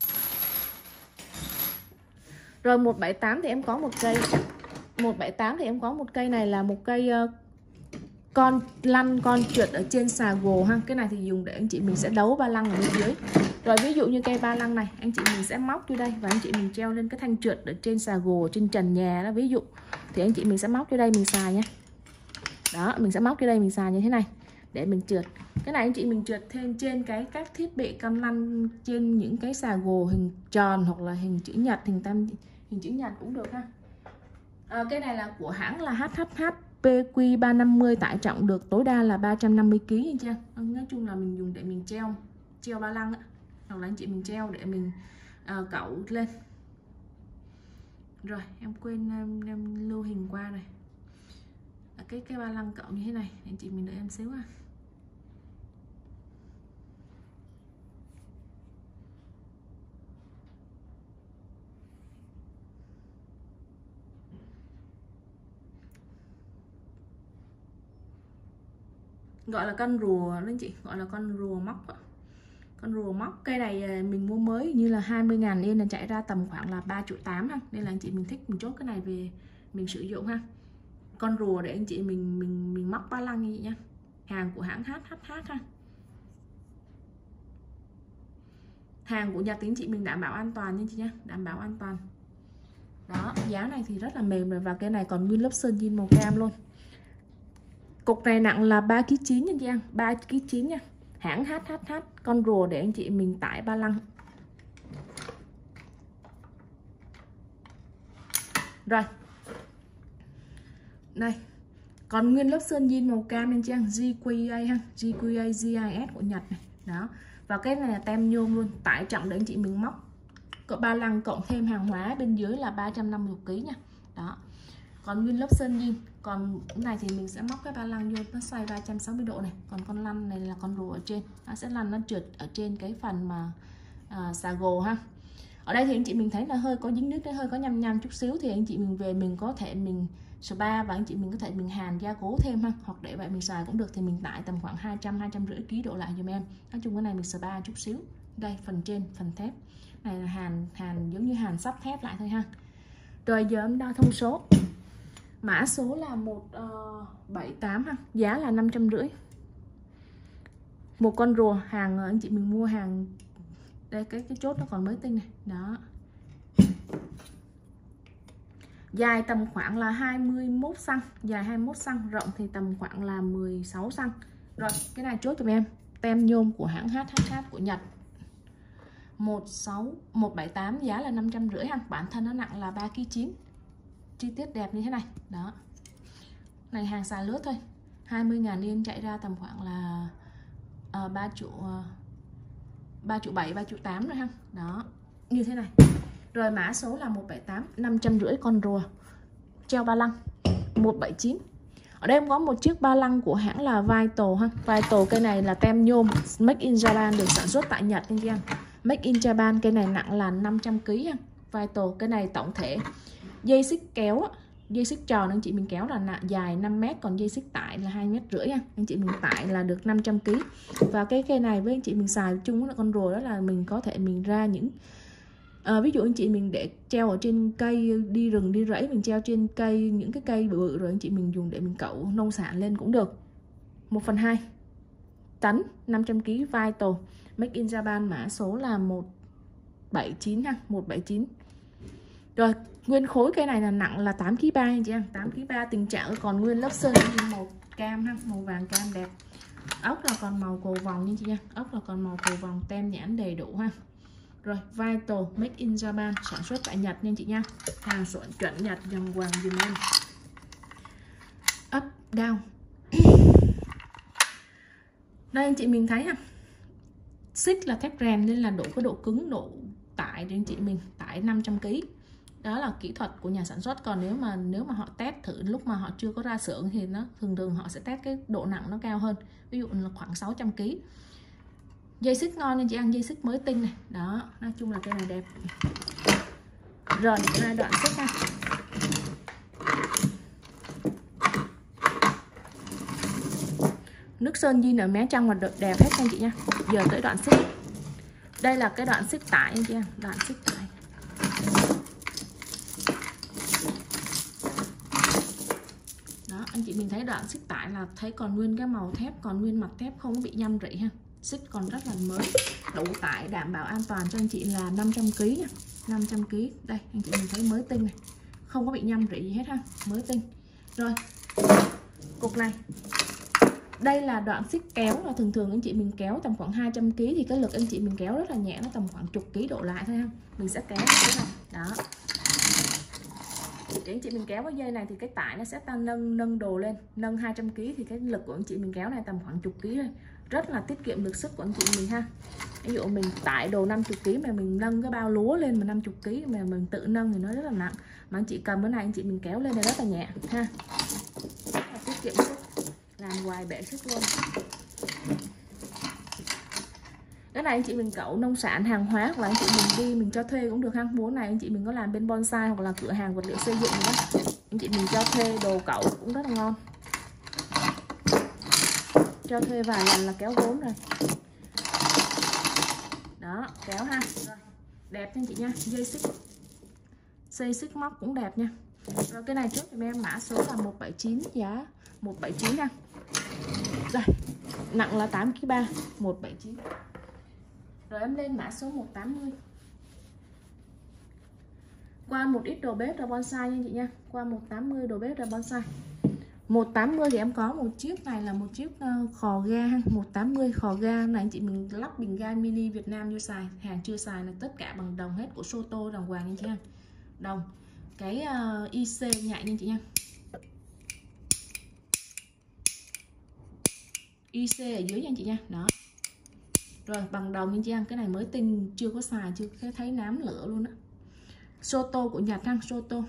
Rồi 178 thì em có một cây. 178 thì em có một cây này là một cây con lăn con trượt ở trên xà gồ ha. Cái này thì dùng để anh chị mình sẽ đấu ba lăng ở bên dưới. Rồi ví dụ như cây ba lăng này, anh chị mình sẽ móc vô đây và anh chị mình treo lên cái thanh trượt ở trên xà gồ, trên trần nhà đó ví dụ. Thì anh chị mình sẽ móc vô đây mình xài nhé. Đó, mình sẽ móc vô đây mình xài như thế này để mình trượt. Cái này anh chị mình trượt thêm trên các thiết bị con lăn trên những cái xà gồ hình tròn hoặc là hình chữ nhật, hình chữ nhật cũng được ha. Cái này là của hãng là HHH PQ350, tải trọng được tối đa là 350 kg nha chưa? Nói chung là mình dùng để mình treo ba lăng á, hoặc là anh chị mình treo để mình cẩu lên. Rồi em quên em lưu hình qua này. Cái ba lăng cẩu như thế này, anh chị mình đợi em xíu ha. Gọi là con rùa đó anh chị, gọi là con rùa móc. Con rùa móc, cây này mình mua mới như là 20.000 yên, là chạy ra tầm khoảng là 3,8 triệu ha. Nên là anh chị mình thích mình chốt cái này về mình sử dụng ha. Con rùa để anh chị mình móc ba lăng như vậy nhá. Hàng của hãng HHH ha. Hàng của Nhật thì anh chị mình đảm bảo an toàn nha chị nhá, đảm bảo an toàn. Đó, giá này thì rất là mềm rồi, và cái này còn nguyên lớp sơn zin màu cam luôn. Cục này nặng là 3,9 kg nha chị em, 3,9 kg nha. Hãng HHH, con rùa để anh chị mình tải ba lăng. Rồi. Đây. Còn nguyên lớp sơn zin màu cam anh chị em, GQA ha, GQA GIS của Nhật này. Đó. Và cái này là tem nhôm luôn, tải trọng để anh chị mình móc. Có ba lăng cộng thêm hàng hóa bên dưới là 350 kg nha. Đó. Còn nguyên lớp sơn zin, còn cái này thì mình sẽ móc cái ba lăng vô, nó xoay 360 độ này. Còn con lăn này là con rùa ở trên, nó sẽ lăn nó trượt ở trên cái phần mà xà gồ ha. Ở đây thì anh chị mình thấy là hơi có dính nước, nó hơi có nhăm nhăm chút xíu, thì anh chị mình về mình có thể mình spa và anh chị mình có thể mình hàn gia cố thêm ha, hoặc để vậy mình xài cũng được. Thì mình tải tầm khoảng 200-250 kg độ lại giùm em. Nói chung cái này mình spa chút xíu. Đây phần trên phần thép này là hàn giống như hàn sắt thép lại thôi ha. Rồi giờ em đo thông số. Mã số là 178 ha, giá là 550. Một con rùa, hàng anh chị mình mua hàng đây, cái chốt nó còn mới tinh này. Đó. Dài tầm khoảng là 21 cm, dài 21 cm, rộng thì tầm khoảng là 16 cm. Rồi, cái này chốt cho em. Tem nhôm của hãng HHH của Nhật. 178 giá là 550 ha. Bản thân nó nặng là 3,9 kg. Chi tiết đẹp như thế này. Đó. Này hàng xài lướt thôi. 20.000 yên chạy ra tầm khoảng là 3 triệu 7, 3 triệu 8 rồi ha. Đó, như thế này. Rồi mã số là 178, 550 con rùa. Treo ba lăng 179. Ở đây em có một chiếc ba lăng của hãng là Vital ha. Vital cây này là tem nhôm, Make in Japan, được sản xuất tại Nhật anh chị em. Make in Japan, cây này nặng là 500 kg ha. Vital, cái này tổng thể dây xích kéo, dây xích tròn anh chị mình kéo là dài 5 m, còn dây xích tải là 2,5 m ha. Anh chị mình tải là được 500 kg. Và cái cây này với anh chị mình xài chung với con rùa đó là mình có thể mình ra những ví dụ anh chị mình để treo ở trên cây, đi rừng đi rẫy mình treo trên cây, những cái cây bự rồi anh chị mình dùng để mình cẩu nông sản lên cũng được. 1/2 tấn, 500 kg, Vital, Make in Japan, mã số là 179 ha, 179. Rồi, nguyên khối cây này là nặng là 8,3 kg anh chị em, 8,3 kg, tình trạng còn nguyên lớp sơn màu cam ha, màu vàng cam đẹp. Ốc là còn màu cầu vòng nha chị nha, ốc là còn màu cầu vòng, tem nhãn đầy đủ ha. Rồi, Vital, Make in Japan, sản xuất tại Nhật nha chị nha. Hàng chuẩn Nhật, dòng hoàng dùm em. Up, down. Đây anh chị mình thấy ha. Xích là thép rèn nên là có độ cứng, độ tải để anh chị mình tải 500 kg. Đó là kỹ thuật của nhà sản xuất. Còn nếu mà họ test thử lúc mà họ chưa có ra xưởng thì nó thường họ sẽ test cái độ nặng nó cao hơn. Ví dụ là khoảng 600 kg. Dây xích ngon nha chị ăn, dây xích mới tinh này. Đó, nói chung là cái này đẹp. Rồi, hai đoạn xích ha. Nước sơn zin ở mé trong là đẹp hết anh chị nha. Giờ tới đoạn xích. Đây là cái đoạn xích tải anh chị em, đoạn xích tải. Đó, anh chị mình thấy đoạn xích tải là thấy còn nguyên cái màu thép, còn nguyên mặt thép, không có bị nhăm rỉ ha. Xích còn rất là mới, đủ tải, đảm bảo an toàn cho anh chị là 500 kg nha. 500 kg. Đây, anh chị mình thấy mới tinh này. Không có bị nhăm rỉ gì hết ha, mới tinh. Rồi. Cục này. Đây là đoạn xích kéo, là thường anh chị mình kéo tầm khoảng 200 kg thì cái lực anh chị mình kéo rất là nhẹ, nó tầm khoảng chục kg độ lại thôi ha. Mình sẽ kéo thế này. Đó. Để anh chị mình kéo cái dây này thì cái tải nó sẽ tăng nâng đồ lên, nâng 200 kg thì cái lực của anh chị mình kéo này tầm khoảng chục kg thôi. Rất là tiết kiệm được sức của anh chị mình ha. Ví dụ mình tải đồ 50 kg mà mình nâng cái bao lúa lên mà 50 kg mà mình tự nâng thì nó rất là nặng. Mà anh chị cầm cái này anh chị mình kéo lên đây rất là nhẹ ha. Rất là tiết kiệm sức. Làm hoài bể sức luôn. Cái này anh chị mình cẩu nông sản hàng hóa, hoặc là anh chị mình đi mình cho thuê cũng được ha. Muốn này anh chị mình có làm bên bonsai hoặc là cửa hàng vật liệu xây dựng đó, anh chị mình cho thuê đồ cẩu cũng rất là ngon. Cho thuê vài lần là kéo vốn rồi. Đó, kéo ha. Rồi, đẹp nha chị nha. Dây xích móc cũng đẹp nha. Rồi cái này chốt cho em mã số là 179, giá 179 ha. Rồi, nặng là 8,3 kg, 179. Rồi em lên mã số 180. Qua một ít đồ bếp ra bonsai nha chị nha. Qua 180 đồ bếp ra bonsai. 180 thì em có một chiếc này là một chiếc khò ga ha. 180 khò ga này anh chị mình lắp bình ga mini Việt Nam vô xài, hàng chưa xài là tất cả bằng đồng hết, của Soto đồng hoàng anh chị ha. Đồng. Cái IC nhạy nha chị nha. IC ở dưới nha anh chị nha. Đó. Rồi bằng đồng nha chị ha. Cái này mới tinh, chưa có xài, chưa thấy nám lửa luôn á. Soto của Nhật ha, Soto.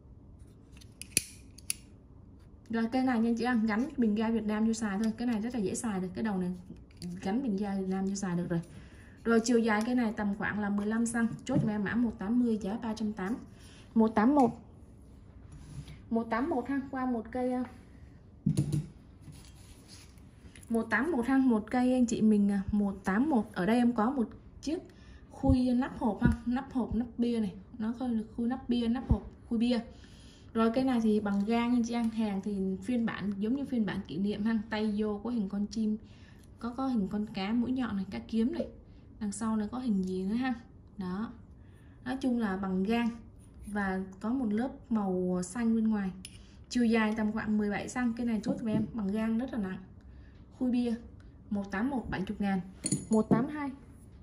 Rồi cái này nha chị ăn, gắn bình ga Việt Nam vô xài thôi. Cái này rất là dễ xài được. Cái đầu này gắn bình ga Việt Nam vô xài được rồi. Rồi chiều dài cái này tầm khoảng là 15 cm. Chốt cho em mã 180, giá 380. 181. 181 ha, qua một cây 181 ha, một cây anh chị mình 181. Ở đây em có một chiếc khui nắp hộp ha, nắp hộp nắp bia này, nó khơi được khui nắp bia, nắp hộp khui bia. Rồi cái này thì bằng ga nha chị ăn, hàng thì phiên bản giống như phiên bản kỷ niệm ha, tay vô có hình con chim, có hình con cá mũi nhọn này, cá kiếm này, đằng sau này có hình gì nữa ha. Đó, nói chung là bằng ga và có một lớp màu xanh bên ngoài. Chiều dài tầm khoảng 17 cm. Cái này chốt với em, bằng gang rất là nặng, khui bia. 181 70.000. 182.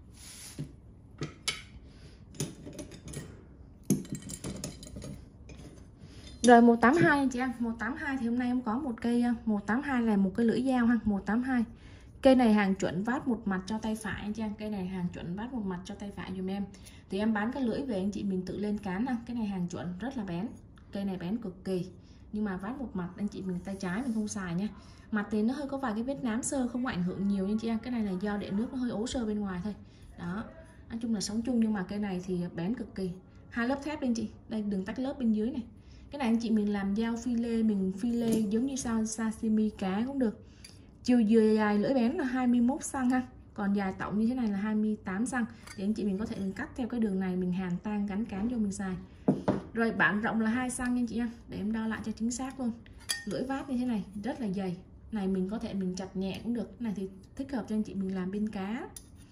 Rồi 182 anh chị em. 182 thì hôm nay em có một cây 182 là một cái lưỡi dao ha. 182. Cây này hàng chuẩn vát một mặt cho tay phải anh chị em. Cây này hàng chuẩn vát một mặt cho tay phải dùm em. Thì em bán cái lưỡi về anh chị mình tự lên cán ha. Cái này hàng chuẩn rất là bén. Cây này bén cực kỳ. Nhưng mà vát một mặt anh chị mình tay trái mình không xài nha. Mặt thì nó hơi có vài cái vết nám sơ, không ảnh hưởng nhiều nha chị em. Cái này là do để nước nó hơi ố sơ bên ngoài thôi. Đó. Nói chung là sống chung, nhưng mà cây này thì bén cực kỳ. 2 lớp thép anh chị. Đây đừng tách lớp bên dưới này. Cái này anh chị mình làm dao phi lê, mình phi lê giống như sao sashimi cá cũng được. Chiều dài lưỡi bén là 21 cm ha. Còn dài tổng như thế này là 28 cm. Thì anh chị mình có thể mình cắt theo cái đường này, mình hàn tan gắn cán vô mình xài. Rồi bản rộng là 2 cm nha chị em. Để em đo lại cho chính xác luôn. Lưỡi vát như thế này rất là dày. Này mình có thể mình chặt nhẹ cũng được. Cái này thì thích hợp cho anh chị mình làm bên cá.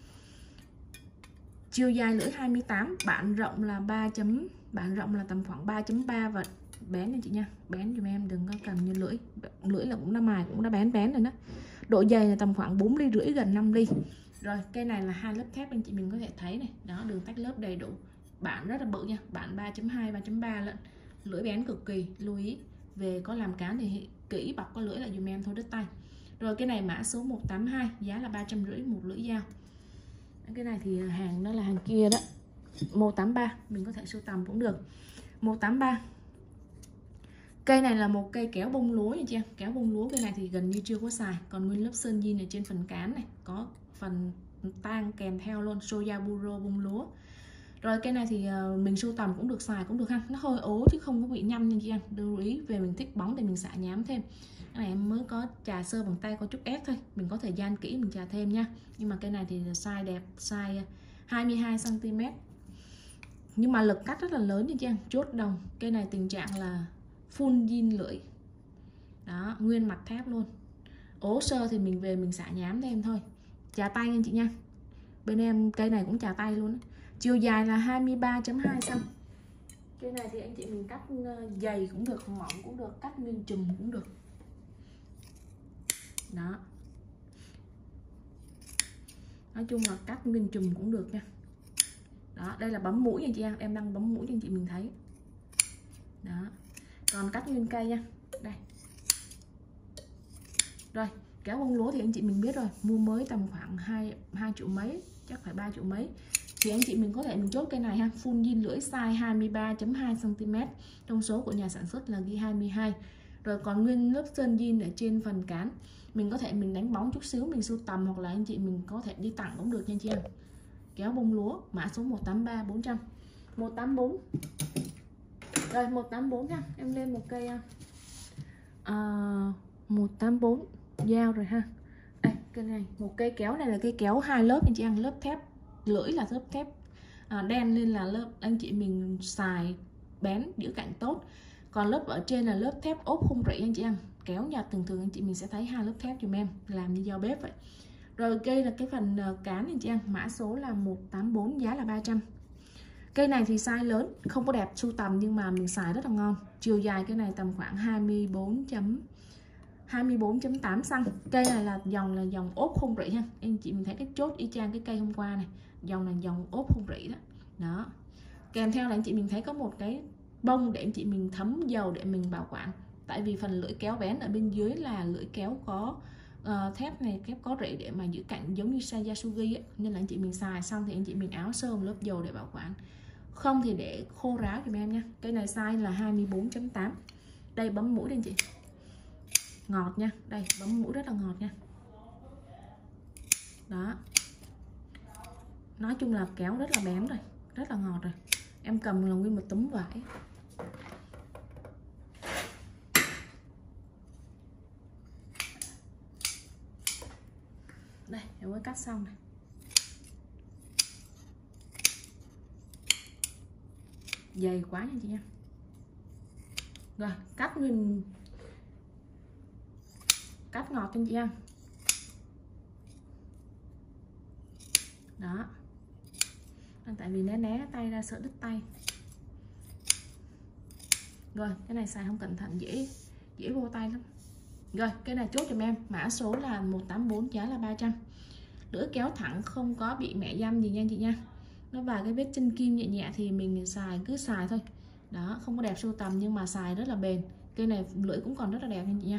Chiều dài lưỡi 28, bản rộng là bản rộng là tầm khoảng 3.3 và bén nha chị nha. Bén dùm em, đừng có cầm như lưỡi là cũng đã mài, cũng đã bén rồi đó. Độ dày là tầm khoảng 4,5 ly, gần 5 ly. Rồi cây này là 2 lớp thép anh chị mình có thể thấy này. Đó, đường tách lớp đầy đủ. Bản rất là bự nha, bản 3.2, 3.3 lận. Lưỡi bén cực kỳ, lưu ý. Về có làm cán thì kỹ bọc có lưỡi lại dùm em thôi, đứt tay. Rồi cái này mã số 182, giá là 350 một lưỡi dao. Cái này thì hàng nó là hàng kia đó. 183 mình có thể sưu tầm cũng được. 183. Cây này là một cây kéo bông lúa nha chị em. Kéo bông lúa cây này thì gần như chưa có xài. Còn nguyên lớp sơn zin ở trên phần cán này, có phần tang kèm theo luôn, soya buro bông lúa. Rồi cây này thì mình sưu tầm cũng được, xài cũng được ha. Nó hơi ố chứ không có bị nhăm nha chị em. Lưu ý về mình thích bóng thì mình xả nhám thêm. Cái này em mới có chà sơ bằng tay, có chút ép thôi. Mình có thời gian kỹ mình chà thêm nha. Nhưng mà cây này thì size đẹp, size 22 cm. Nhưng mà lực cắt rất là lớn nha chị em. Chốt đồng. Cây này tình trạng là full zin lưỡi. Đó, nguyên mặt thép luôn. Ố sơ thì mình về mình xả nhám thêm thôi. Chà tay nha chị nha. Bên em cây này cũng chà tay luôn. Chiều dài là 23.2 cm. Cây này thì anh chị mình cắt dày cũng được, mỏng cũng được, cắt nguyên chùm cũng được. Đó. Nói chung là cắt nguyên chùm cũng được nha. Đó, đây là bấm mũi nha chị em đang bấm mũi cho anh chị mình thấy. Đó. Còn cắt nguyên cây nha. Đây. Rồi, kéo bông lúa thì anh chị mình biết rồi, mua mới tầm khoảng 2 triệu mấy, chắc phải 3 triệu mấy. Thì anh chị mình có thể mình chốt cây này ha, full zin lưỡi size 23.2 cm. Trong số của nhà sản xuất là ghi 22. Rồi còn nguyên lớp sơn zin ở trên phần cán. Mình có thể mình đánh bóng chút xíu, mình sưu tầm hoặc là anh chị mình có thể đi tặng cũng được nha chị em. Kéo bông lúa, mã số 183 400. 184. Rồi 184 nha, em lên một cây 184 dao rồi ha. Đây, cây này, một cây kéo này là cây kéo 2 lớp anh chị em, lớp thép, lưỡi là lớp thép đen lên là lớp anh chị mình xài bén, giữ cạnh tốt. Còn lớp ở trên là lớp thép ốp khung rỉ anh chị em. Kéo nhặt thường thường anh chị mình sẽ thấy 2 lớp thép dùm em, làm như dao bếp vậy. Rồi cây là cái phần cán anh chị em, mã số là 184, giá là 300. Cây này thì size lớn, không có đẹp sưu tầm nhưng mà mình xài rất là ngon. Chiều dài cây này tầm khoảng 24.8 cm. Cây này là dòng ốp khung rỉ ha. Anh chị mình thấy cái chốt y chang cái cây hôm qua này. Dòng là dòng ốp khung rỉ đó. Đó. Kèm theo là anh chị mình thấy có một cái bông để anh chị mình thấm dầu để mình bảo quản. Tại vì phần lưỡi kéo bén ở bên dưới là lưỡi kéo có thép này, thép có rỉ để mà giữ cạnh giống như Yasugi ấy. Nên là anh chị mình xài xong thì anh chị mình áo sơ một lớp dầu để bảo quản. Không thì để khô ráo cho em nha. Cây này size là 24.8. Đây bấm mũi đây anh chị. Ngọt nha. Đây bấm mũi rất là ngọt nha. Đó. Nói chung là kéo rất là bén rồi, rất là ngọt rồi. Em cầm là nguyên một tấm vải. Đây em mới cắt xong này. Dày quá nha chị nha. Rồi cắt nguyên, cắt ngọt cho chị nha. Đó. Tại vì né tay ra sợ đứt tay. Rồi cái này xài không cẩn thận dễ vô tay lắm. Rồi cái này chốt cho em, mã số là 184, giá là 300. Lưỡi kéo thẳng, không có bị mẹ dăm gì nha chị nha. Nó vào cái vết chân kim nhẹ nhẹ thì mình xài cứ xài thôi. Đó, không có đẹp sưu tầm nhưng mà xài rất là bền. Cây này lưỡi cũng còn rất là đẹp nha chị nha.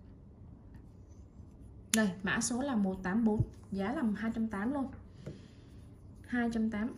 Đây mã số là 184, giá là 280 luôn. 280.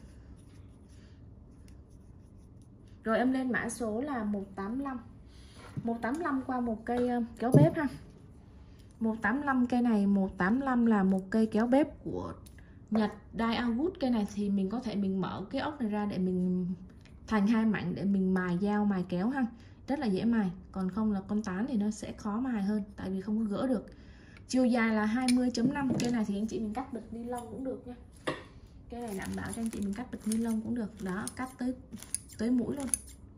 Rồi em lên mã số là 185. 185 qua một cây kéo bếp ha. 185 cây này, 185 là một cây kéo bếp của Nhật Daiwood. Cây này thì mình có thể mình mở cái ốc này ra để mình thành 2 mảnh để mình mài dao mài kéo ha. Rất là dễ mài. Còn không là con tán thì nó sẽ khó mài hơn tại vì không có gỡ được. Chiều dài là 20.5. Cây này thì anh chị mình cắt bịch ni lông cũng được nha. Cái này đảm bảo cho anh chị mình cắt bịch ni lông cũng được. Đó, cắt tới mũi luôn.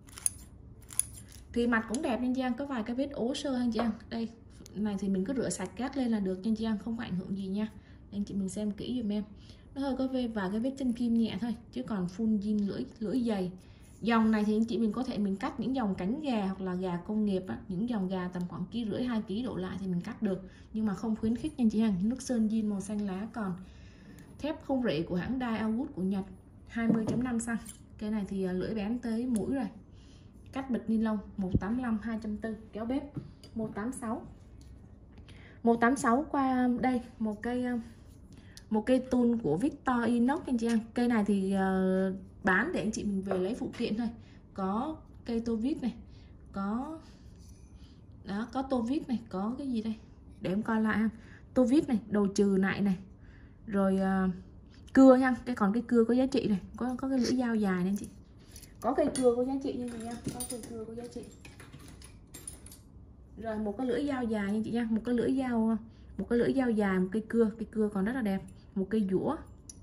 Thì mặt cũng đẹp nha chị em, có vài cái vết ố sơ anh chị em. Đây, này thì mình cứ rửa sạch cắt lên là được nha chị em, không có ảnh hưởng gì nha. Anh chị mình xem kỹ giùm em. Nó hơi có vài cái vết chân kim nhẹ thôi, chứ còn full zin lưỡi dày. Dòng này thì anh chị mình có thể mình cắt những dòng cánh gà hoặc là gà công nghiệp á, những dòng gà tầm khoảng 1,5 kg 2 kg đổ lại thì mình cắt được, nhưng mà không khuyến khích nha chị em. Nước sơn zin màu xanh lá. Còn thép không rỉ của hãng Daiwood của Nhật 20.5 cm. Cái này thì lưỡi bén tới mũi rồi. Cắt bịch ni lông. 185, 240. Kéo bếp 186. 186 qua đây một cây tool của Victor Inox anh chị em. Cây này thì bán để anh chị mình về lấy phụ kiện thôi. Có cây tô vít này, có đó, có tô vít này, có cái gì đây để em coi lại ha. Tô vít này, đồ trừ lại này, rồi cưa nha. Còn cái cưa có giá trị này, có cái lưỡi dao dài này anh chị. Có cây cưa có giá trị nha chị nha, có cây cưa có giá trị. Rồi một cái lưỡi dao dài nha chị nha, một cái lưỡi dao dài, một cây cưa còn rất là đẹp, một cây dũa.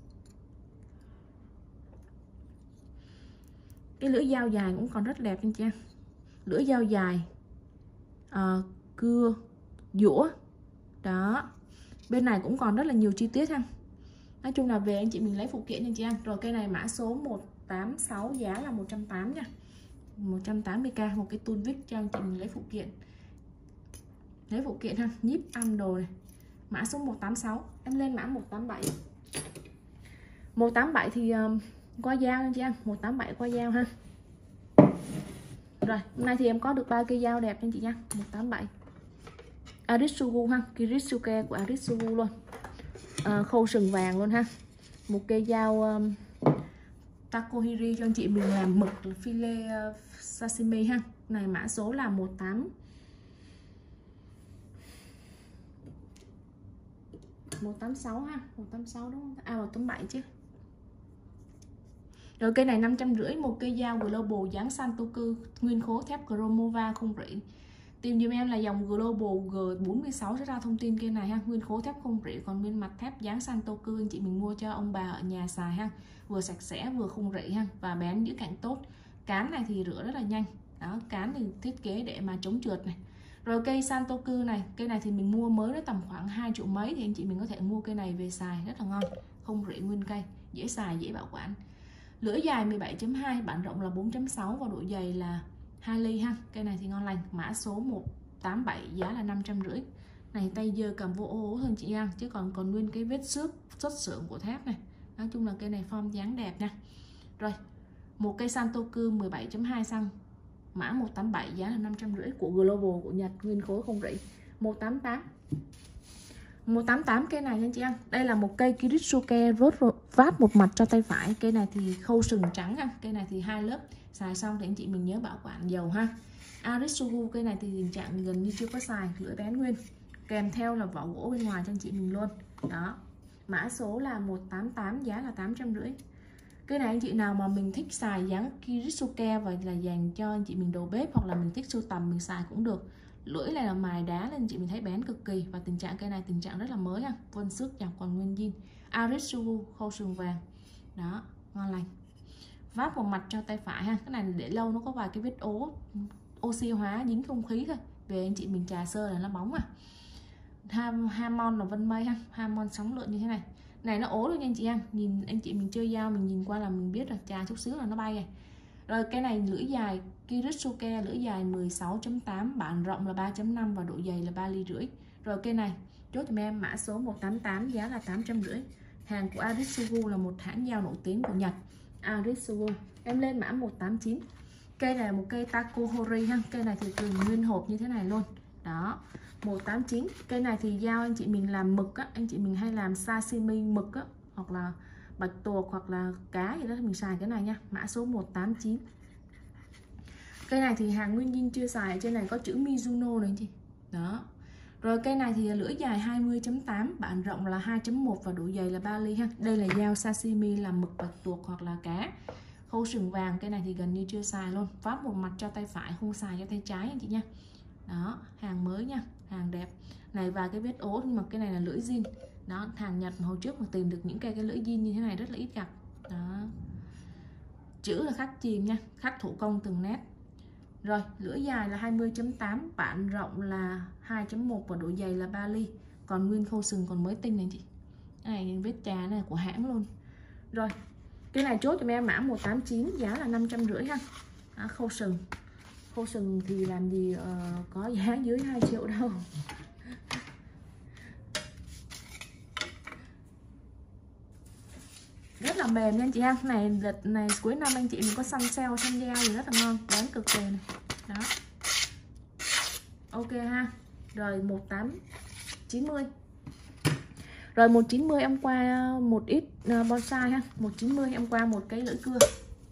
Cái lưỡi dao dài cũng còn rất là đẹp nha chị. Lưỡi dao dài, cưa, dũa. Đó. Bên này cũng còn rất là nhiều chi tiết ha. Nói chung là về anh chị mình lấy phụ kiện nha chị em. Rồi cây này mã số 186, giá là 180 nha. 180k, một cái tool vít cho anh chị mình lấy phụ kiện. Lấy phụ kiện ha, nhíp ăn đồ này. Mã số 186, em lên mã 187. 187 thì qua dao nha chị em, 187 qua dao ha. Rồi, hôm nay thì em có được 3 cây dao đẹp nha chị nha. 187. Aritsugu ha, Kirisuke của Aritsugu luôn. Khâu sừng vàng luôn ha. Một cây dao takohiri cho anh chị mình làm mực filet sashimi ha. Này mã số là 186 ha, 186 đúng không? 187 chứ. Rồi cây này 550, một cây dao Global dáng Santoku, nguyên khối thép Chromova không rỉ. Tìm giùm em là dòng Global G46 sẽ ra thông tin cây này ha, nguyên khối thép không rỉ. Còn bên mặt thép dáng Santoku anh chị mình mua cho ông bà ở nhà xài ha, vừa sạch sẽ vừa không rỉ ha, và bén giữ cạnh tốt. Cán này thì rửa rất là nhanh. Đó, cán thì thiết kế để mà chống trượt này. Rồi cây Santoku này, cây này thì mình mua mới nó tầm khoảng 2 triệu mấy, thì anh chị mình có thể mua cây này về xài rất là ngon, không rỉ nguyên cây, dễ xài, dễ bảo quản. Lưỡi dài 17.2, bản rộng là 4.6 và độ dày là 2 ly ha. Cây này thì ngon lành, mã số 187, giá là 550. Này tay dơ cầm vô ố hơn chị em, chứ còn nguyên cái vết xước xuất xưởng của thép này. Nói chung là cây này form dáng đẹp nha. Rồi, một cây Santoku 17.2 xăng, mã 187, giá là 550 của Global của Nhật, nguyên khối không rỉ. 188 cây này nha chị em. Đây là một cây Kiritsuke vát một mặt cho tay phải. Cây này thì khâu sừng trắng ha. Cây này thì 2 lớp. Xài xong thì anh chị mình nhớ bảo quản dầu ha. Aritsugu, cây này thì tình trạng gần như chưa có xài, lưỡi bén nguyên. Kèm theo là vỏ gỗ bên ngoài cho anh chị mình luôn. Đó. Mã số là 188, giá là 850. Cái này anh chị nào mà mình thích xài dáng Kiritsuke và là dành cho anh chị mình đầu bếp, hoặc là mình thích sưu tầm mình xài cũng được. Lưỡi này là mài đá lên chị mình thấy bén cực kỳ, và tình trạng cây này tình trạng rất là mới ha, vân xước chẳng còn nguyên zin. Aritsugu khâu sườn vàng. Đó, ngon lành. Vát một mặt cho tay phải ha. Cái này để lâu nó có vài cái vết oxy hóa dính không khí thôi. Về anh chị mình trà sơ là nó bóng à. Hamon là vân mây ha, Hamon sóng lượn như thế này. Này nó ố luôn nha anh chị em. Nhìn anh chị mình chơi dao mình nhìn qua là mình biết rồi, trà chút xíu là nó bay rồi. Rồi cái này lưỡi dài Kiritsuke, lưỡi dài 16.8, bản rộng là 3.5 và độ dày là 3,5 ly. Rồi cây này chốt cho em mã số 188, giá là 850. Hàng của Aritsugu là một hãng dao nổi tiếng của Nhật. Aritsugu. Em lên mã 189. Cây này là một cây Takohori ha. Cây này thì từng nguyên hộp như thế này luôn. Đó. 189. Cây này thì dao anh chị mình làm mực á, anh chị mình hay làm sashimi mực á, hoặc là bạch tuộc hoặc là cá gì đó thì mình xài cái này nha. Mã số 189. Cây này thì hàng nguyên zin chưa xài, trên này có chữ Mizuno này anh chị. Đó. Rồi cây này thì lưỡi dài 20.8, bản rộng là 2.1 và độ dày là 3 ly ha. Đây là dao sashimi làm mực bạch tuộc hoặc là cá. Khâu sừng vàng, cây này thì gần như chưa xài luôn. Vát một mặt cho tay phải, không xài cho tay trái anh chị nha. Đó, hàng mới nha, hàng đẹp. Này và cái vết ố, nhưng mà cái này là lưỡi zin. Đó, hàng Nhật mà hồi trước mà tìm được những cái lưỡi zin như thế này rất là ít gặp. Đó. Chữ là khắc chìm nha, khắc thủ công từng nét. Rồi, lưỡi dài là 20.8, bản rộng là 2.1 và độ dày là 3 ly. Còn nguyên khâu sừng còn mới tinh này chị. Này vết trà này của hãng luôn. Rồi, cái này chốt cho em mã 189, giá là 550 ha. Đó, khâu sừng. Khâu sừng thì làm gì có giá dưới 2 triệu đâu. Rất là mềm nha anh chị ha. Này đợt này cuối năm anh chị mình có săn sale săn dao gì rất là ngon, bán cực kỳ này. Đó. Ok ha. Rồi 1890. Rồi 190 em qua một ít bonsai ha. 190 em qua một cái lưỡi cưa.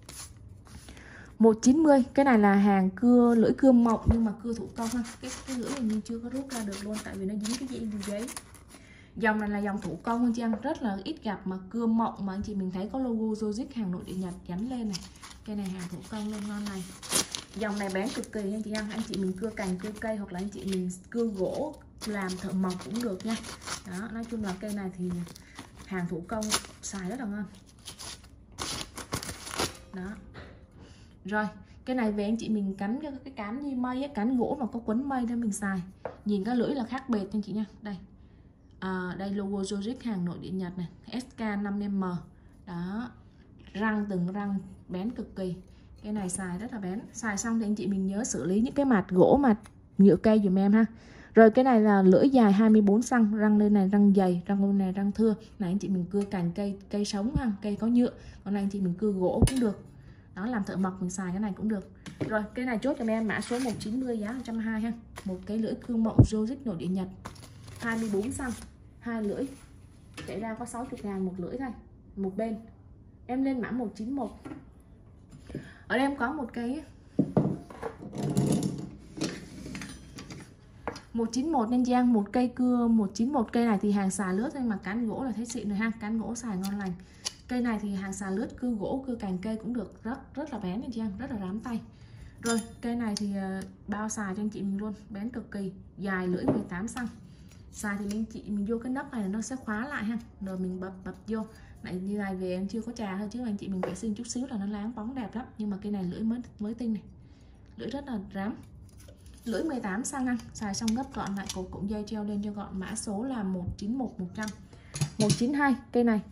190, cái này là hàng cưa lưỡi cưa mộng nhưng mà cưa thủ công ha. Cái lưỡi này mình chưa có rút ra được luôn, tại vì nó dính cái dây giấy. Dòng này là dòng thủ công anh chị em, rất là ít gặp mà cưa mộng mà anh chị mình thấy có logo Jojic hàng nội địa Nhật gắn lên này. Cái này hàng thủ công luôn, ngon này. Dòng này bén cực kỳ anh chị em, anh chị mình cưa cành cưa cây hoặc là anh chị mình cưa gỗ làm thợ mộc cũng được nha. Đó, nói chung là cây này thì hàng thủ công xài rất là ngon. Đó. Rồi, cái này về anh chị mình cắn cái cán như mây ấy, cán gỗ mà có quấn mây để mình xài. Nhìn cái lưỡi là khác biệt anh chị nha. Đây. Đây logo Jojic hàng nội địa Nhật này, SK 5M. Đó. Răng từng răng bén cực kỳ. Cái này xài rất là bén. Xài xong thì anh chị mình nhớ xử lý những cái mặt gỗ, mặt nhựa cây dùm em ha. Rồi cái này là lưỡi dài 24 xăng, răng lên này răng dày, răng lên này răng thưa. Này anh chị mình cưa cành cây sống ha, cây có nhựa. Còn này anh chị mình cưa gỗ cũng được. Đó, làm thợ mộc mình xài cái này cũng được. Rồi cái này chốt cho em mã số 190, giá 120 ha. Một cái lưỡi cưa mộng Jojic nội địa Nhật, 24 xăng, 2 lưỡi, chạy ra có 60.000 một lưỡi thôi, một bên. Em lên mã 191. Ở đây em có một cái 191 nên Giang, một cây cưa 191. Cây này thì hàng xà lướt thôi mà cán gỗ là thấy xịn rồi ha, cán gỗ xài ngon lành. Cây này thì hàng xà lướt, cưa gỗ, cưa cành cây cũng được, rất là bén anh chị em, rất là rám tay. Rồi cây này thì bao xài cho anh chị mình luôn, bén cực kỳ, dài lưỡi 18 xăng. Xài thì anh chị mình vô cái nắp này nó sẽ khóa lại ha, rồi mình bập vô. Này như này về em chưa có trà thôi chứ anh chị mình vệ sinh chút xíu là nó láng bóng đẹp lắm. Nhưng mà cây này lưỡi mới tinh này, lưỡi rất là rám. Lưỡi 18 xăng ha, xài xong gấp gọn lại, cột cụm dây treo lên cho gọn. Mã số là 191-100. 192 cây này.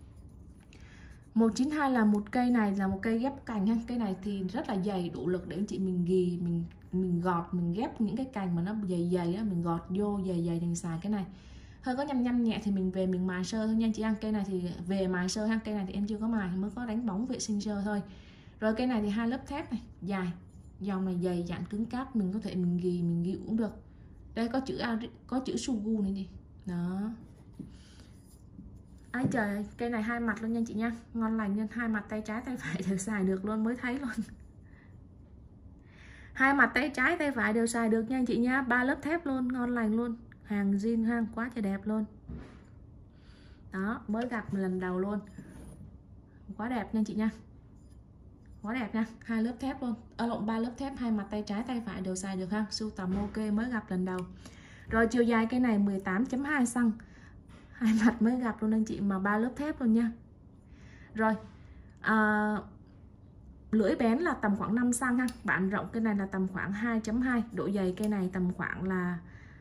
192 là một cây này là một cây ghép cành ha. Cây này thì rất là dày, đủ lực để anh chị mình ghì, mình gọt, mình ghép những cái cành mà nó dày dày á, mình gọt vô dày dày mình xài cái này. Hơi có nhăm nhăm nhẹ thì mình về mình mài sơ thôi nha chị ăn. Cây này thì về mài sơ ha, cây này thì em chưa có mài, mới có đánh bóng vệ sinh sơ thôi. Rồi cây này thì 2 lớp thép này, dài, dòng này dày dặn cứng cáp, mình có thể mình ghi cũng được. Đây có chữ Sugu này đi. Đó. Ai trời, cây này 2 mặt luôn nha chị nha, ngon lành nha, 2 mặt tay trái tay phải đều xài được luôn, mới thấy luôn. 2 mặt tay trái tay phải đều xài được nha chị nha, 3 lớp thép luôn, ngon lành luôn, hàng zin ha, quá trời đẹp luôn. Đó, mới gặp lần đầu luôn, quá đẹp nha chị nha, quá đẹp nha, 2 lớp thép luôn, lộn 3 lớp thép, 2 mặt tay trái tay phải đều xài được ha, sưu tầm ok, mới gặp lần đầu. Rồi chiều dài cây này 18.2 xăng, 2 mặt mới gặp luôn anh chị, mà 3 lớp thép luôn nha. Rồi lưỡi bén là tầm khoảng 5 xăng ha, bạn rộng cây này là tầm khoảng 2.2, độ dày cây này tầm khoảng là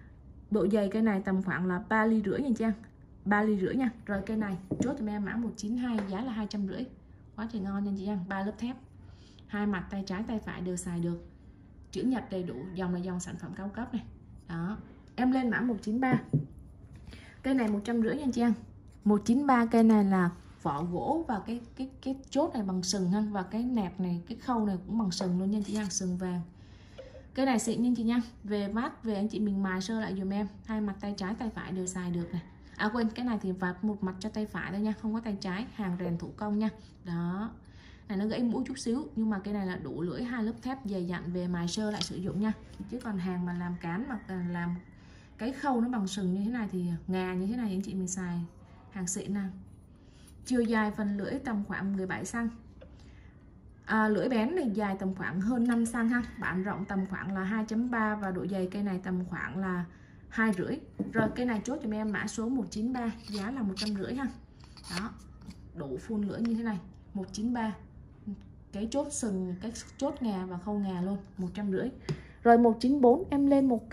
3,5 ly nha chị, 3,5 ly nha. Rồi cây này chốt cho em mã 192, giá là 250, quá trời ngon nha chị nha, 3 lớp thép, 2 mặt tay trái tay phải đều xài được, chữ nhật đầy đủ, dòng là dòng sản phẩm cao cấp này. Đó, em lên mã 193, cây này 150 nha chị ăn. 193 cây này là vỏ gỗ và cái chốt này bằng sừng ha, và cái nẹp này, cái khâu này cũng bằng sừng luôn nha chị nha, sừng vàng. Cái này xịn nha chị nha, về vát về anh chị mình mài sơ lại dùm em, 2 mặt tay trái tay phải đều xài được này. À quên, cái này thì vạt một mặt cho tay phải thôi nha, không có tay trái, hàng rèn thủ công nha. Đó, này nó gãy mũi chút xíu, nhưng mà cái này là đủ lưỡi, 2 lớp thép dày dặn, về mài sơ lại sử dụng nha. Chứ còn hàng mà làm cán mà làm cái khâu nó bằng sừng như thế này thì ngà như thế này anh chị mình xài hàng xịn nè. Chiều dài phần lưỡi tầm khoảng 17 xăng. Lưỡi bén này dài tầm khoảng hơn 5 xăng ha, bạn rộng tầm khoảng là 2.3 và độ dày cây này tầm khoảng là 2,5. Rồi cây này chốt cho em mã số 193, giá là 150 ha. Đó, đủ full lưỡi như thế này, 193. Cái chốt sừng, cái chốt ngà và khâu ngà luôn, 150. Rồi 194 em lên một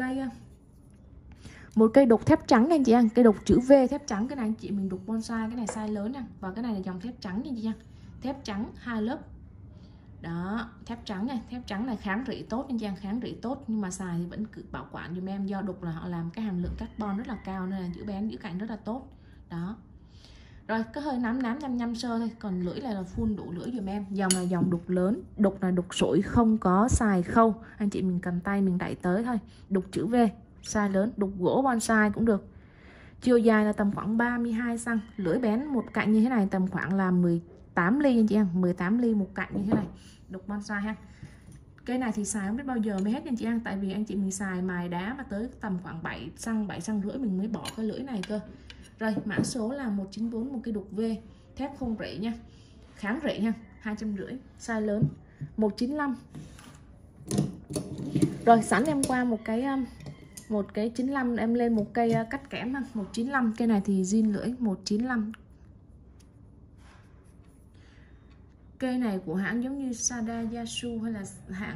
cây đục thép trắng anh chị ăn, cây đục chữ V thép trắng, cái này anh chị mình đục bonsai, cái này size lớn nha, và cái này là dòng thép trắng nha chị nha, thép trắng 2 lớp. Đó, thép trắng này, thép trắng này kháng rỉ tốt anh chị ăn, kháng rỉ tốt, nhưng mà xài thì vẫn cứ bảo quản dùm em, do đục là họ làm cái hàm lượng carbon rất là cao nên là giữ bén giữ cạnh rất là tốt. Đó. Rồi có hơi nám nhăm sơ thôi, còn lưỡi là full đủ lưỡi dùm em. Dòng là dòng đục lớn, đục là đục sủi, không có xài khâu, anh chị mình cầm tay mình đẩy tới thôi. Đục chữ V, size lớn, đục gỗ bonsai cũng được. Chiều dài là tầm khoảng 32 xăng, lưỡi bén một cạnh như thế này tầm khoảng là 18 ly anh chị em, 18 ly một cạnh như thế này, đục bonsai ha. Cây này thì xài không biết bao giờ mới hết anh chị em, tại vì anh chị mình xài mài đá mà tới tầm khoảng 7 xăng rưỡi mình mới bỏ cái lưỡi này cơ. Rồi mã số là 194, một cây đục V thép không rỉ nha, kháng rỉ nha, 250, size lớn. 195. Rồi sẵn em qua một cái 95, em lên một cây cắt kẽm ha, 195, cây này thì zin lưỡi 195. Cây này của hãng giống như Sada Yasu hay là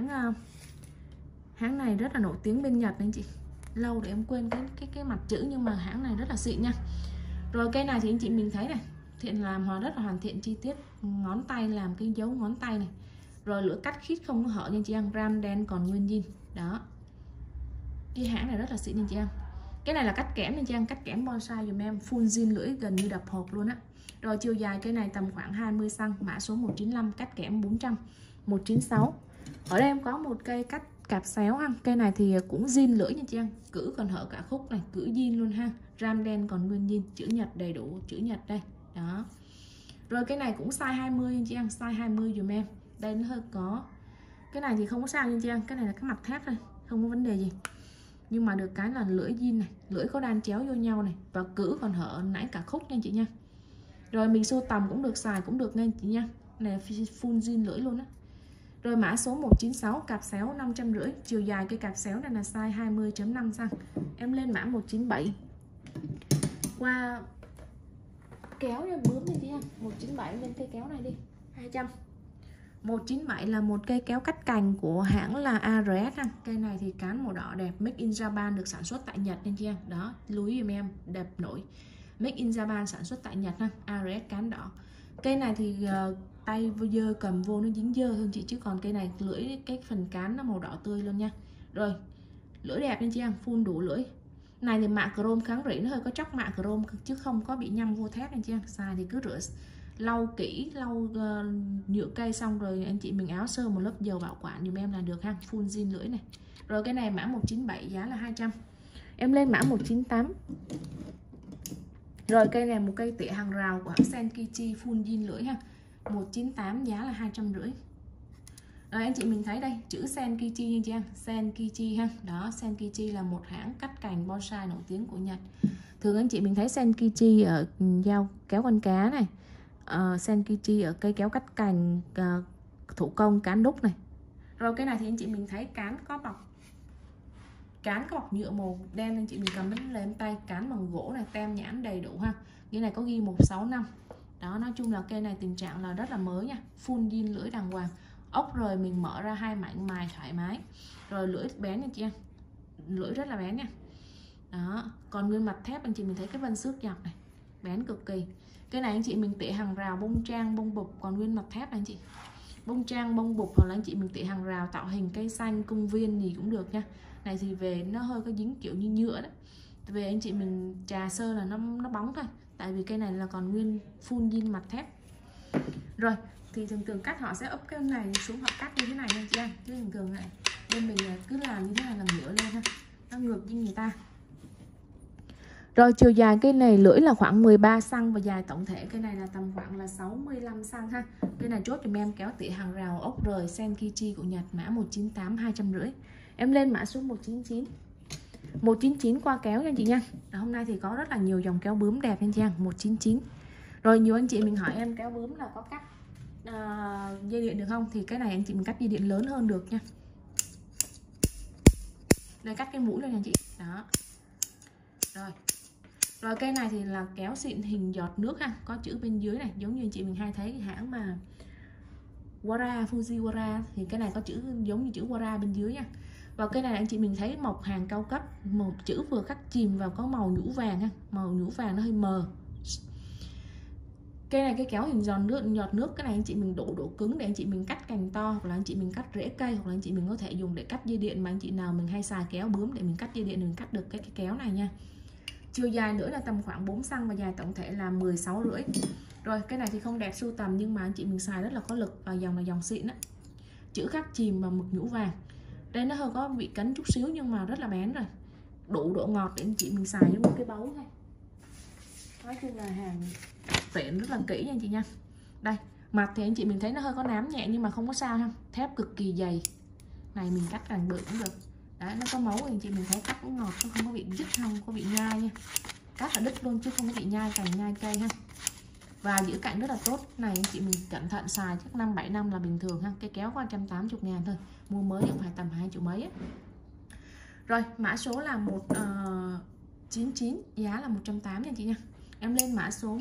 hãng này rất là nổi tiếng bên Nhật anh chị, lâu để em quên cái mặt chữ, nhưng mà hãng này rất là xịn nha. Rồi cây này thì anh chị mình thấy này, Thiện làm họ rất là hoàn thiện chi tiết, ngón tay làm cái dấu ngón tay này, rồi lưỡi cắt khít không có hở nha chị em, ram đen còn nguyên zin. Đó, cái hãng này rất là xịn nha chị em. Cái này là cắt kẽm nha chị em, cắt kẽm bonsai dùm em, full zin lưỡi gần như đập hộp luôn á. Rồi chiều dài cái này tầm khoảng 20 xăng, mã số 195, cắt kẽm 400. 196. Ở đây em có một cây cắt cạp xéo ha, cây này thì cũng zin lưỡi nha chị em, cữ còn hở cả khúc này, cữ zin luôn ha, ram đen còn nguyên zin, chữ nhật đầy đủ, chữ nhật đây. Đó. Rồi cái này cũng size 20 nha chị em, size 20 dùm em. Đây nó hơi có, cái này thì không có sao nha chị em, cái này là cái mặt thép thôi, không có vấn đề gì. Nhưng mà được cái là lưỡi zin này, lưỡi có đan chéo vô nhau này, và cữ còn hở nãy cả khúc nha chị nha. Rồi mình sưu tầm cũng được, xài cũng được nha chị nha, này là full zin lưỡi luôn á. Rồi mã số 196, cạp xéo 550, chiều dài cây cạp xéo này là size 20.5 xăng. Em lên mã 197. Qua kéo nha, bướm đi chị nha, 197 lên cây kéo này đi, 200. 197 là một cây kéo cắt cành của hãng là ARS ha. Cây này thì cán màu đỏ đẹp, Make in Japan, được sản xuất tại Nhật anh chị em. Đó, lưu ý giùm em, đẹp nổi. Make in Japan, sản xuất tại Nhật ha. ARS cán đỏ. Cây này thì tay dơ cầm vô nó dính dơ hơn chị, chứ còn cây này lưỡi cái phần cán nó màu đỏ tươi luôn nha. Rồi, lưỡi đẹp anh chị em, full đủ lưỡi. Này thì mạ chrome kháng rỉ, nó hơi có chóc mạ chrome chứ không có bị nhăm vô thép anh chị em. Xài thì cứ rửa lau kỹ, lau nhựa cây xong rồi anh chị mình áo sơ một lớp dầu bảo quản dùm em là được ha. Full zin lưỡi này. Rồi cái này mã 197 giá là 200. Em lên mã 198. Rồi cây này một cây tỉa hàng rào của hãng Senkichi, full zin lưỡi ha. 198 giá là 250. Rồi anh chị mình thấy đây chữ Senkichi nha chị em, Senkichi ha. Đó, Senkichi là một hãng cắt cành bonsai nổi tiếng của Nhật. Thường anh chị mình thấy Senkichi ở dao kéo con cá này, Senkichi ở cây kéo cắt cành thủ công cán đúc này. Rồi cái này thì anh chị mình thấy cán có bọc nhựa màu đen, anh chị mình cầm lên tay, cán bằng gỗ này, tem nhãn đầy đủ ha. Cái này có ghi 165. Đó, nói chung là cây này tình trạng là rất là mới nha, full zin lưỡi đàng hoàng. Ốc rời mình mở ra hai mảnh mài thoải mái. Rồi lưỡi bén nha chị em, lưỡi rất là bén nha. Đó, còn nguyên mặt thép anh chị mình thấy cái vân xước dọc này, bén cực kỳ. Cái này anh chị mình tỉa hàng rào bông trang bông bục, còn nguyên mặt thép này anh chị bông trang bông bục, hoặc là anh chị mình tỉa hàng rào tạo hình cây xanh công viên gì cũng được nha. Này thì về nó hơi có dính kiểu như nhựa đấy, về anh chị mình trà sơ là nó bóng thôi, tại vì cây này là còn nguyên full zin mặt thép. Rồi thì thường cắt họ sẽ úp cái này xuống, họ cắt như thế này nha chị em, chứ thường này bên mình cứ làm như thế này là ngửa lên ha, nó ngược với người ta. Rồi chiều dài cây này lưỡi là khoảng 13 cm và dài tổng thể cây này là tầm khoảng là 65 cm ha. Cây này chốt cho em kéo tỉa hàng rào ốc rời Senkichi của Nhật, mã 198 250. Em lên mã số 199. 199 qua kéo nha chị nha. Hôm nay thì có rất là nhiều dòng kéo bướm đẹp anh chị em. 199. Rồi nhiều anh chị mình hỏi em kéo bướm là có cắt dây điện được không, thì cái này anh chị mình cắt dây điện lớn hơn được nha. Đây, cắt cái mũi lên nha chị. Đó. Rồi cây này thì là kéo xịn hình giọt nước ha, có chữ bên dưới này, giống như anh chị mình hay thấy cái hãng mà Wara, Fujiwara, thì cái này có chữ giống như chữ Wara bên dưới nha. Và cây này anh chị mình thấy mộc hàng cao cấp, một chữ vừa khắc chìm vào có màu nhũ vàng ha, màu nhũ vàng nó hơi mờ. Cây này cái kéo hình giọt nước, cái này anh chị mình độ cứng để anh chị mình cắt cành to, hoặc là anh chị mình cắt rễ cây, hoặc là anh chị mình có thể dùng để cắt dây điện, mà anh chị nào mình hay xài kéo bướm để mình cắt dây điện, mình cắt được cái kéo này nha. Chiều dài nữa là tầm khoảng 4 cm và dài tổng thể là 16,5. Rồi cái này thì không đẹp sưu tầm, nhưng mà anh chị mình xài rất là có lực, và dòng là dòng xịn á. Chữ khắc chìm và mực nhũ vàng. Đây nó hơi có bị cấn chút xíu nhưng mà rất là bén rồi. Đủ độ ngọt để anh chị mình xài giống một cái báu này. Nói chung là hàng tiện rất là kỹ nha anh chị nha. Đây, mặt thì anh chị mình thấy nó hơi có nám nhẹ nhưng mà không có sao ha. Thép cực kỳ dày. Này mình cắt càng bự cũng được. Đấy, nó có máu thì anh chị mình thấy cắt cũng ngọt, nó không có bị dứt, không có bị nhai nha. Cắt là đứt luôn chứ không có bị nhai cành nhai cây ha. Và giữ cạnh rất là tốt. Này anh chị mình cẩn thận xài chắc 5-7 năm là bình thường ha. Cái kéo có 180.000 thôi. Mua mới cũng phải tầm 20 triệu mấy á. Rồi mã số là 199, giá là 180 nha chị nha. Em lên mã số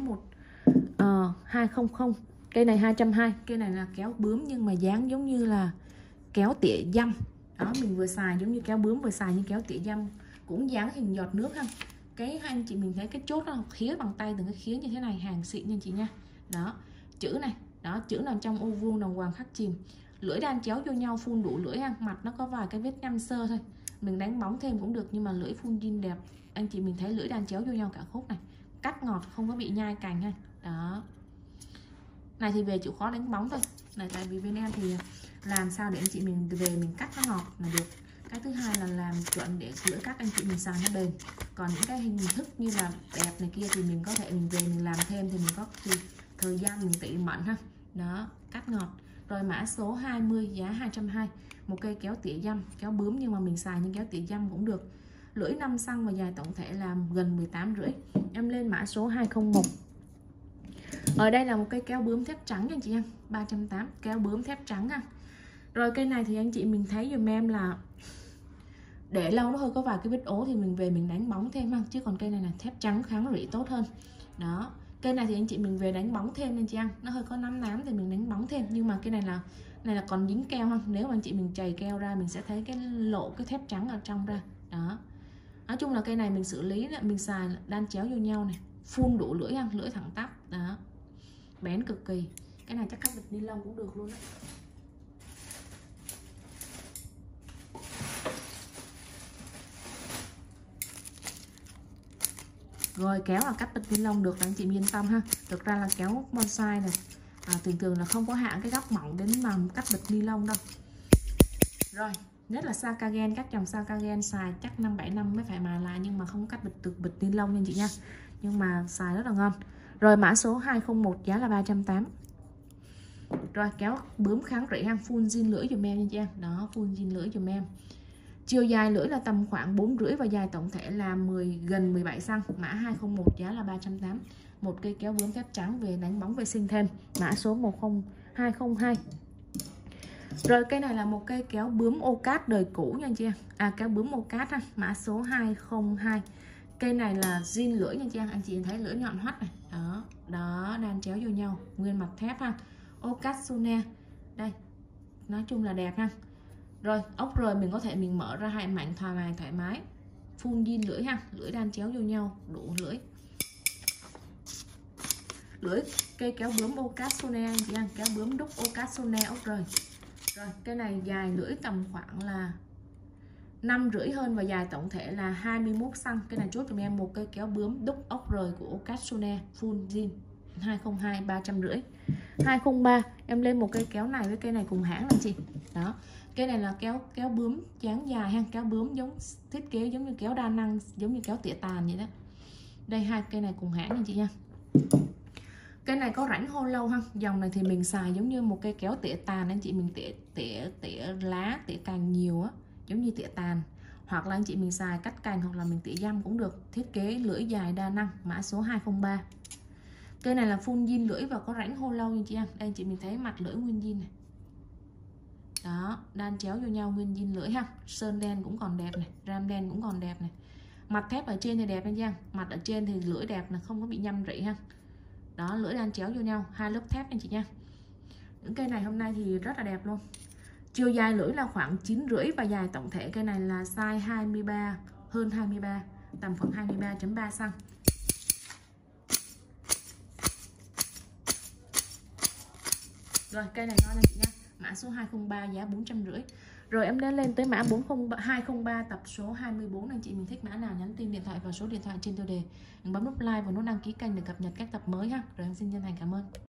200. Cây này 220. Cây này là kéo bướm nhưng mà dáng giống như là kéo tỉa dăm. Đó, mình vừa xài giống như kéo bướm, vừa xài như kéo tỉa dăm, cũng dáng hình giọt nước ha. Cái anh chị mình thấy cái chốt nó khía bằng tay, từng cái khía như thế này, hàng xịn nha chị nha. Đó, chữ này, đó, chữ nằm trong ô vuông đồng hoàng khắc chìm. Lưỡi đan chéo vô nhau, full đủ lưỡi ha. Mặt nó có vài cái vết nhăm sơ thôi, mình đánh bóng thêm cũng được, nhưng mà lưỡi full zin đẹp. Anh chị mình thấy lưỡi đan chéo vô nhau cả khúc này, cắt ngọt, không có bị nhai cành ha. Đó, này thì về chịu khó đánh bóng thôi này, tại vì bên em thì làm sao để anh chị mình về mình cắt nó ngọt là được. Cái thứ hai là làm chuẩn để lưỡi cắt anh chị mình xài nó bền. Còn những cái hình thức như là đẹp này kia thì mình có thể mình về mình làm thêm, thì mình có thời gian mình tỉ mẩn ha. Đó, cắt ngọt. Rồi mã số 20, giá 220. Một cây kéo tỉa dăm, kéo bướm nhưng mà mình xài như kéo tỉa dăm cũng được. Lưỡi 5 cm và dài tổng thể là gần 18,5. Em lên mã số 201. Ở đây là một cây kéo bướm thép trắng nha chị em, 380, kéo bướm thép trắng ha. Rồi cây này thì anh chị mình thấy dùm em là để lâu nó hơi có vài cái vết ố thì mình về mình đánh bóng thêm ha, chứ còn cây này là thép trắng kháng rỉ tốt hơn. Đó, Cây này thì anh chị mình về đánh bóng thêm anh chị em, nó hơi có nám nám thì mình đánh bóng thêm, nhưng mà cái này là còn dính keo ha. Nếu mà anh chị mình chày keo ra mình sẽ thấy cái lộ cái thép trắng ở trong ra. Đó. Nói chung là cây này mình xử lý là mình xài đan chéo vô nhau này, phun đủ lưỡi ha, lưỡi thẳng tắp. Đó. Bén cực kỳ. Cái này chắc cắt bịch ni lông cũng được luôn á. Rồi kéo là cắt bịch ni lông được anh chị yên tâm ha. Thực ra là kéo bonsai này thường là không có hạ cái góc mỏng đến mà cắt bịch ni lông đâu. Rồi nhất là Sakagen, các dòng Sakagen xài chắc 5-7 năm mới phải mài lại, nhưng mà không cắt bịch ni lông nha chị nha, nhưng mà xài rất là ngon. Rồi mã số 201 giá là 380. Rồi kéo bướm kháng rỉ ha, full zin lưỡi dùm em nha chị em. Đó, full zin lưỡi dùm em. Chiều dài lưỡi là tầm khoảng 4,5 và dài tổng thể là gần 17 cm. Mã 201 giá là 380. Một cây kéo bướm thép trắng về đánh bóng vệ sinh thêm. Mã số 10202. Rồi cây này là một cây kéo bướm ô cát đời cũ nha anh chị em. Kéo bướm ô cát ha, mã số 202. Cây này là zin lưỡi nha chị em. Anh chị thấy lưỡi nhọn hoắt này. Đó, đó đan chéo vô nhau, nguyên mặt thép ha. Ô cát Sone. Đây. Nói chung là đẹp ha. Rồi ốc rời mình có thể mình mở ra hai mảnh thoải mái. Full zin lưỡi ha, lưỡi đan chéo vô nhau, đủ lưỡi. Lưỡi cây kéo bướm ô cát Sone anh chị em, kéo bướm đúc ô cát Sone ốc rời. Rồi cái này dài lưỡi tầm khoảng là 5,5 hơn và dài tổng thể là 21 cm. Cái này chốt cho em một cây kéo bướm đúc ốc rời của Okatsune full zin 202 350. 203 em lên một cây kéo này với cây này cùng hãng anh chị. Đó. Cây này là kéo bướm dáng dài ha, kéo bướm giống thiết kế giống như kéo đa năng, giống như kéo tỉa tàn vậy đó. Đây hai cây này cùng hãng anh chị nha. Cây này có rãnh hollow ha, dòng này thì mình xài giống như một cây kéo tỉa tàn anh chị, mình tỉa lá, tỉa cành nhiều á, giống như tỉa tàn, hoặc là anh chị mình xài cắt cành hoặc là mình tỉa dăm cũng được. Thiết kế lưỡi dài đa năng, mã số 203. Cây này là full zin lưỡi và có rãnh hollow nha chị em. Đây anh chị mình thấy mặt lưỡi nguyên zin này. Đó, đan chéo vô nhau nguyên zin lưỡi ha. Sơn đen cũng còn đẹp này, ram đen cũng còn đẹp này. Mặt thép ở trên thì đẹp anh chị em. Mặt ở trên thì lưỡi đẹp là không có bị nhăm rỉ ha. Đó, lưỡi đan chéo vô nhau, hai lớp thép anh chị nha. Những cây này hôm nay thì rất là đẹp luôn. Chiều dài lưỡi là khoảng 9,5 và dài tổng thể cây này là size 23 hơn 23, tầm khoảng 23,3 cm. Rồi cây này ngon anh chị nha. Mã số 203 giá 450. Rồi em đã lên tới mã 203 tập số 24 anh chị mình thích mã nào nhắn tin điện thoại vào số điện thoại trên tiêu đề. Đừng bấm nút like và nút đăng ký kênh để cập nhật các tập mới ha. Rồi em xin chân thành cảm ơn.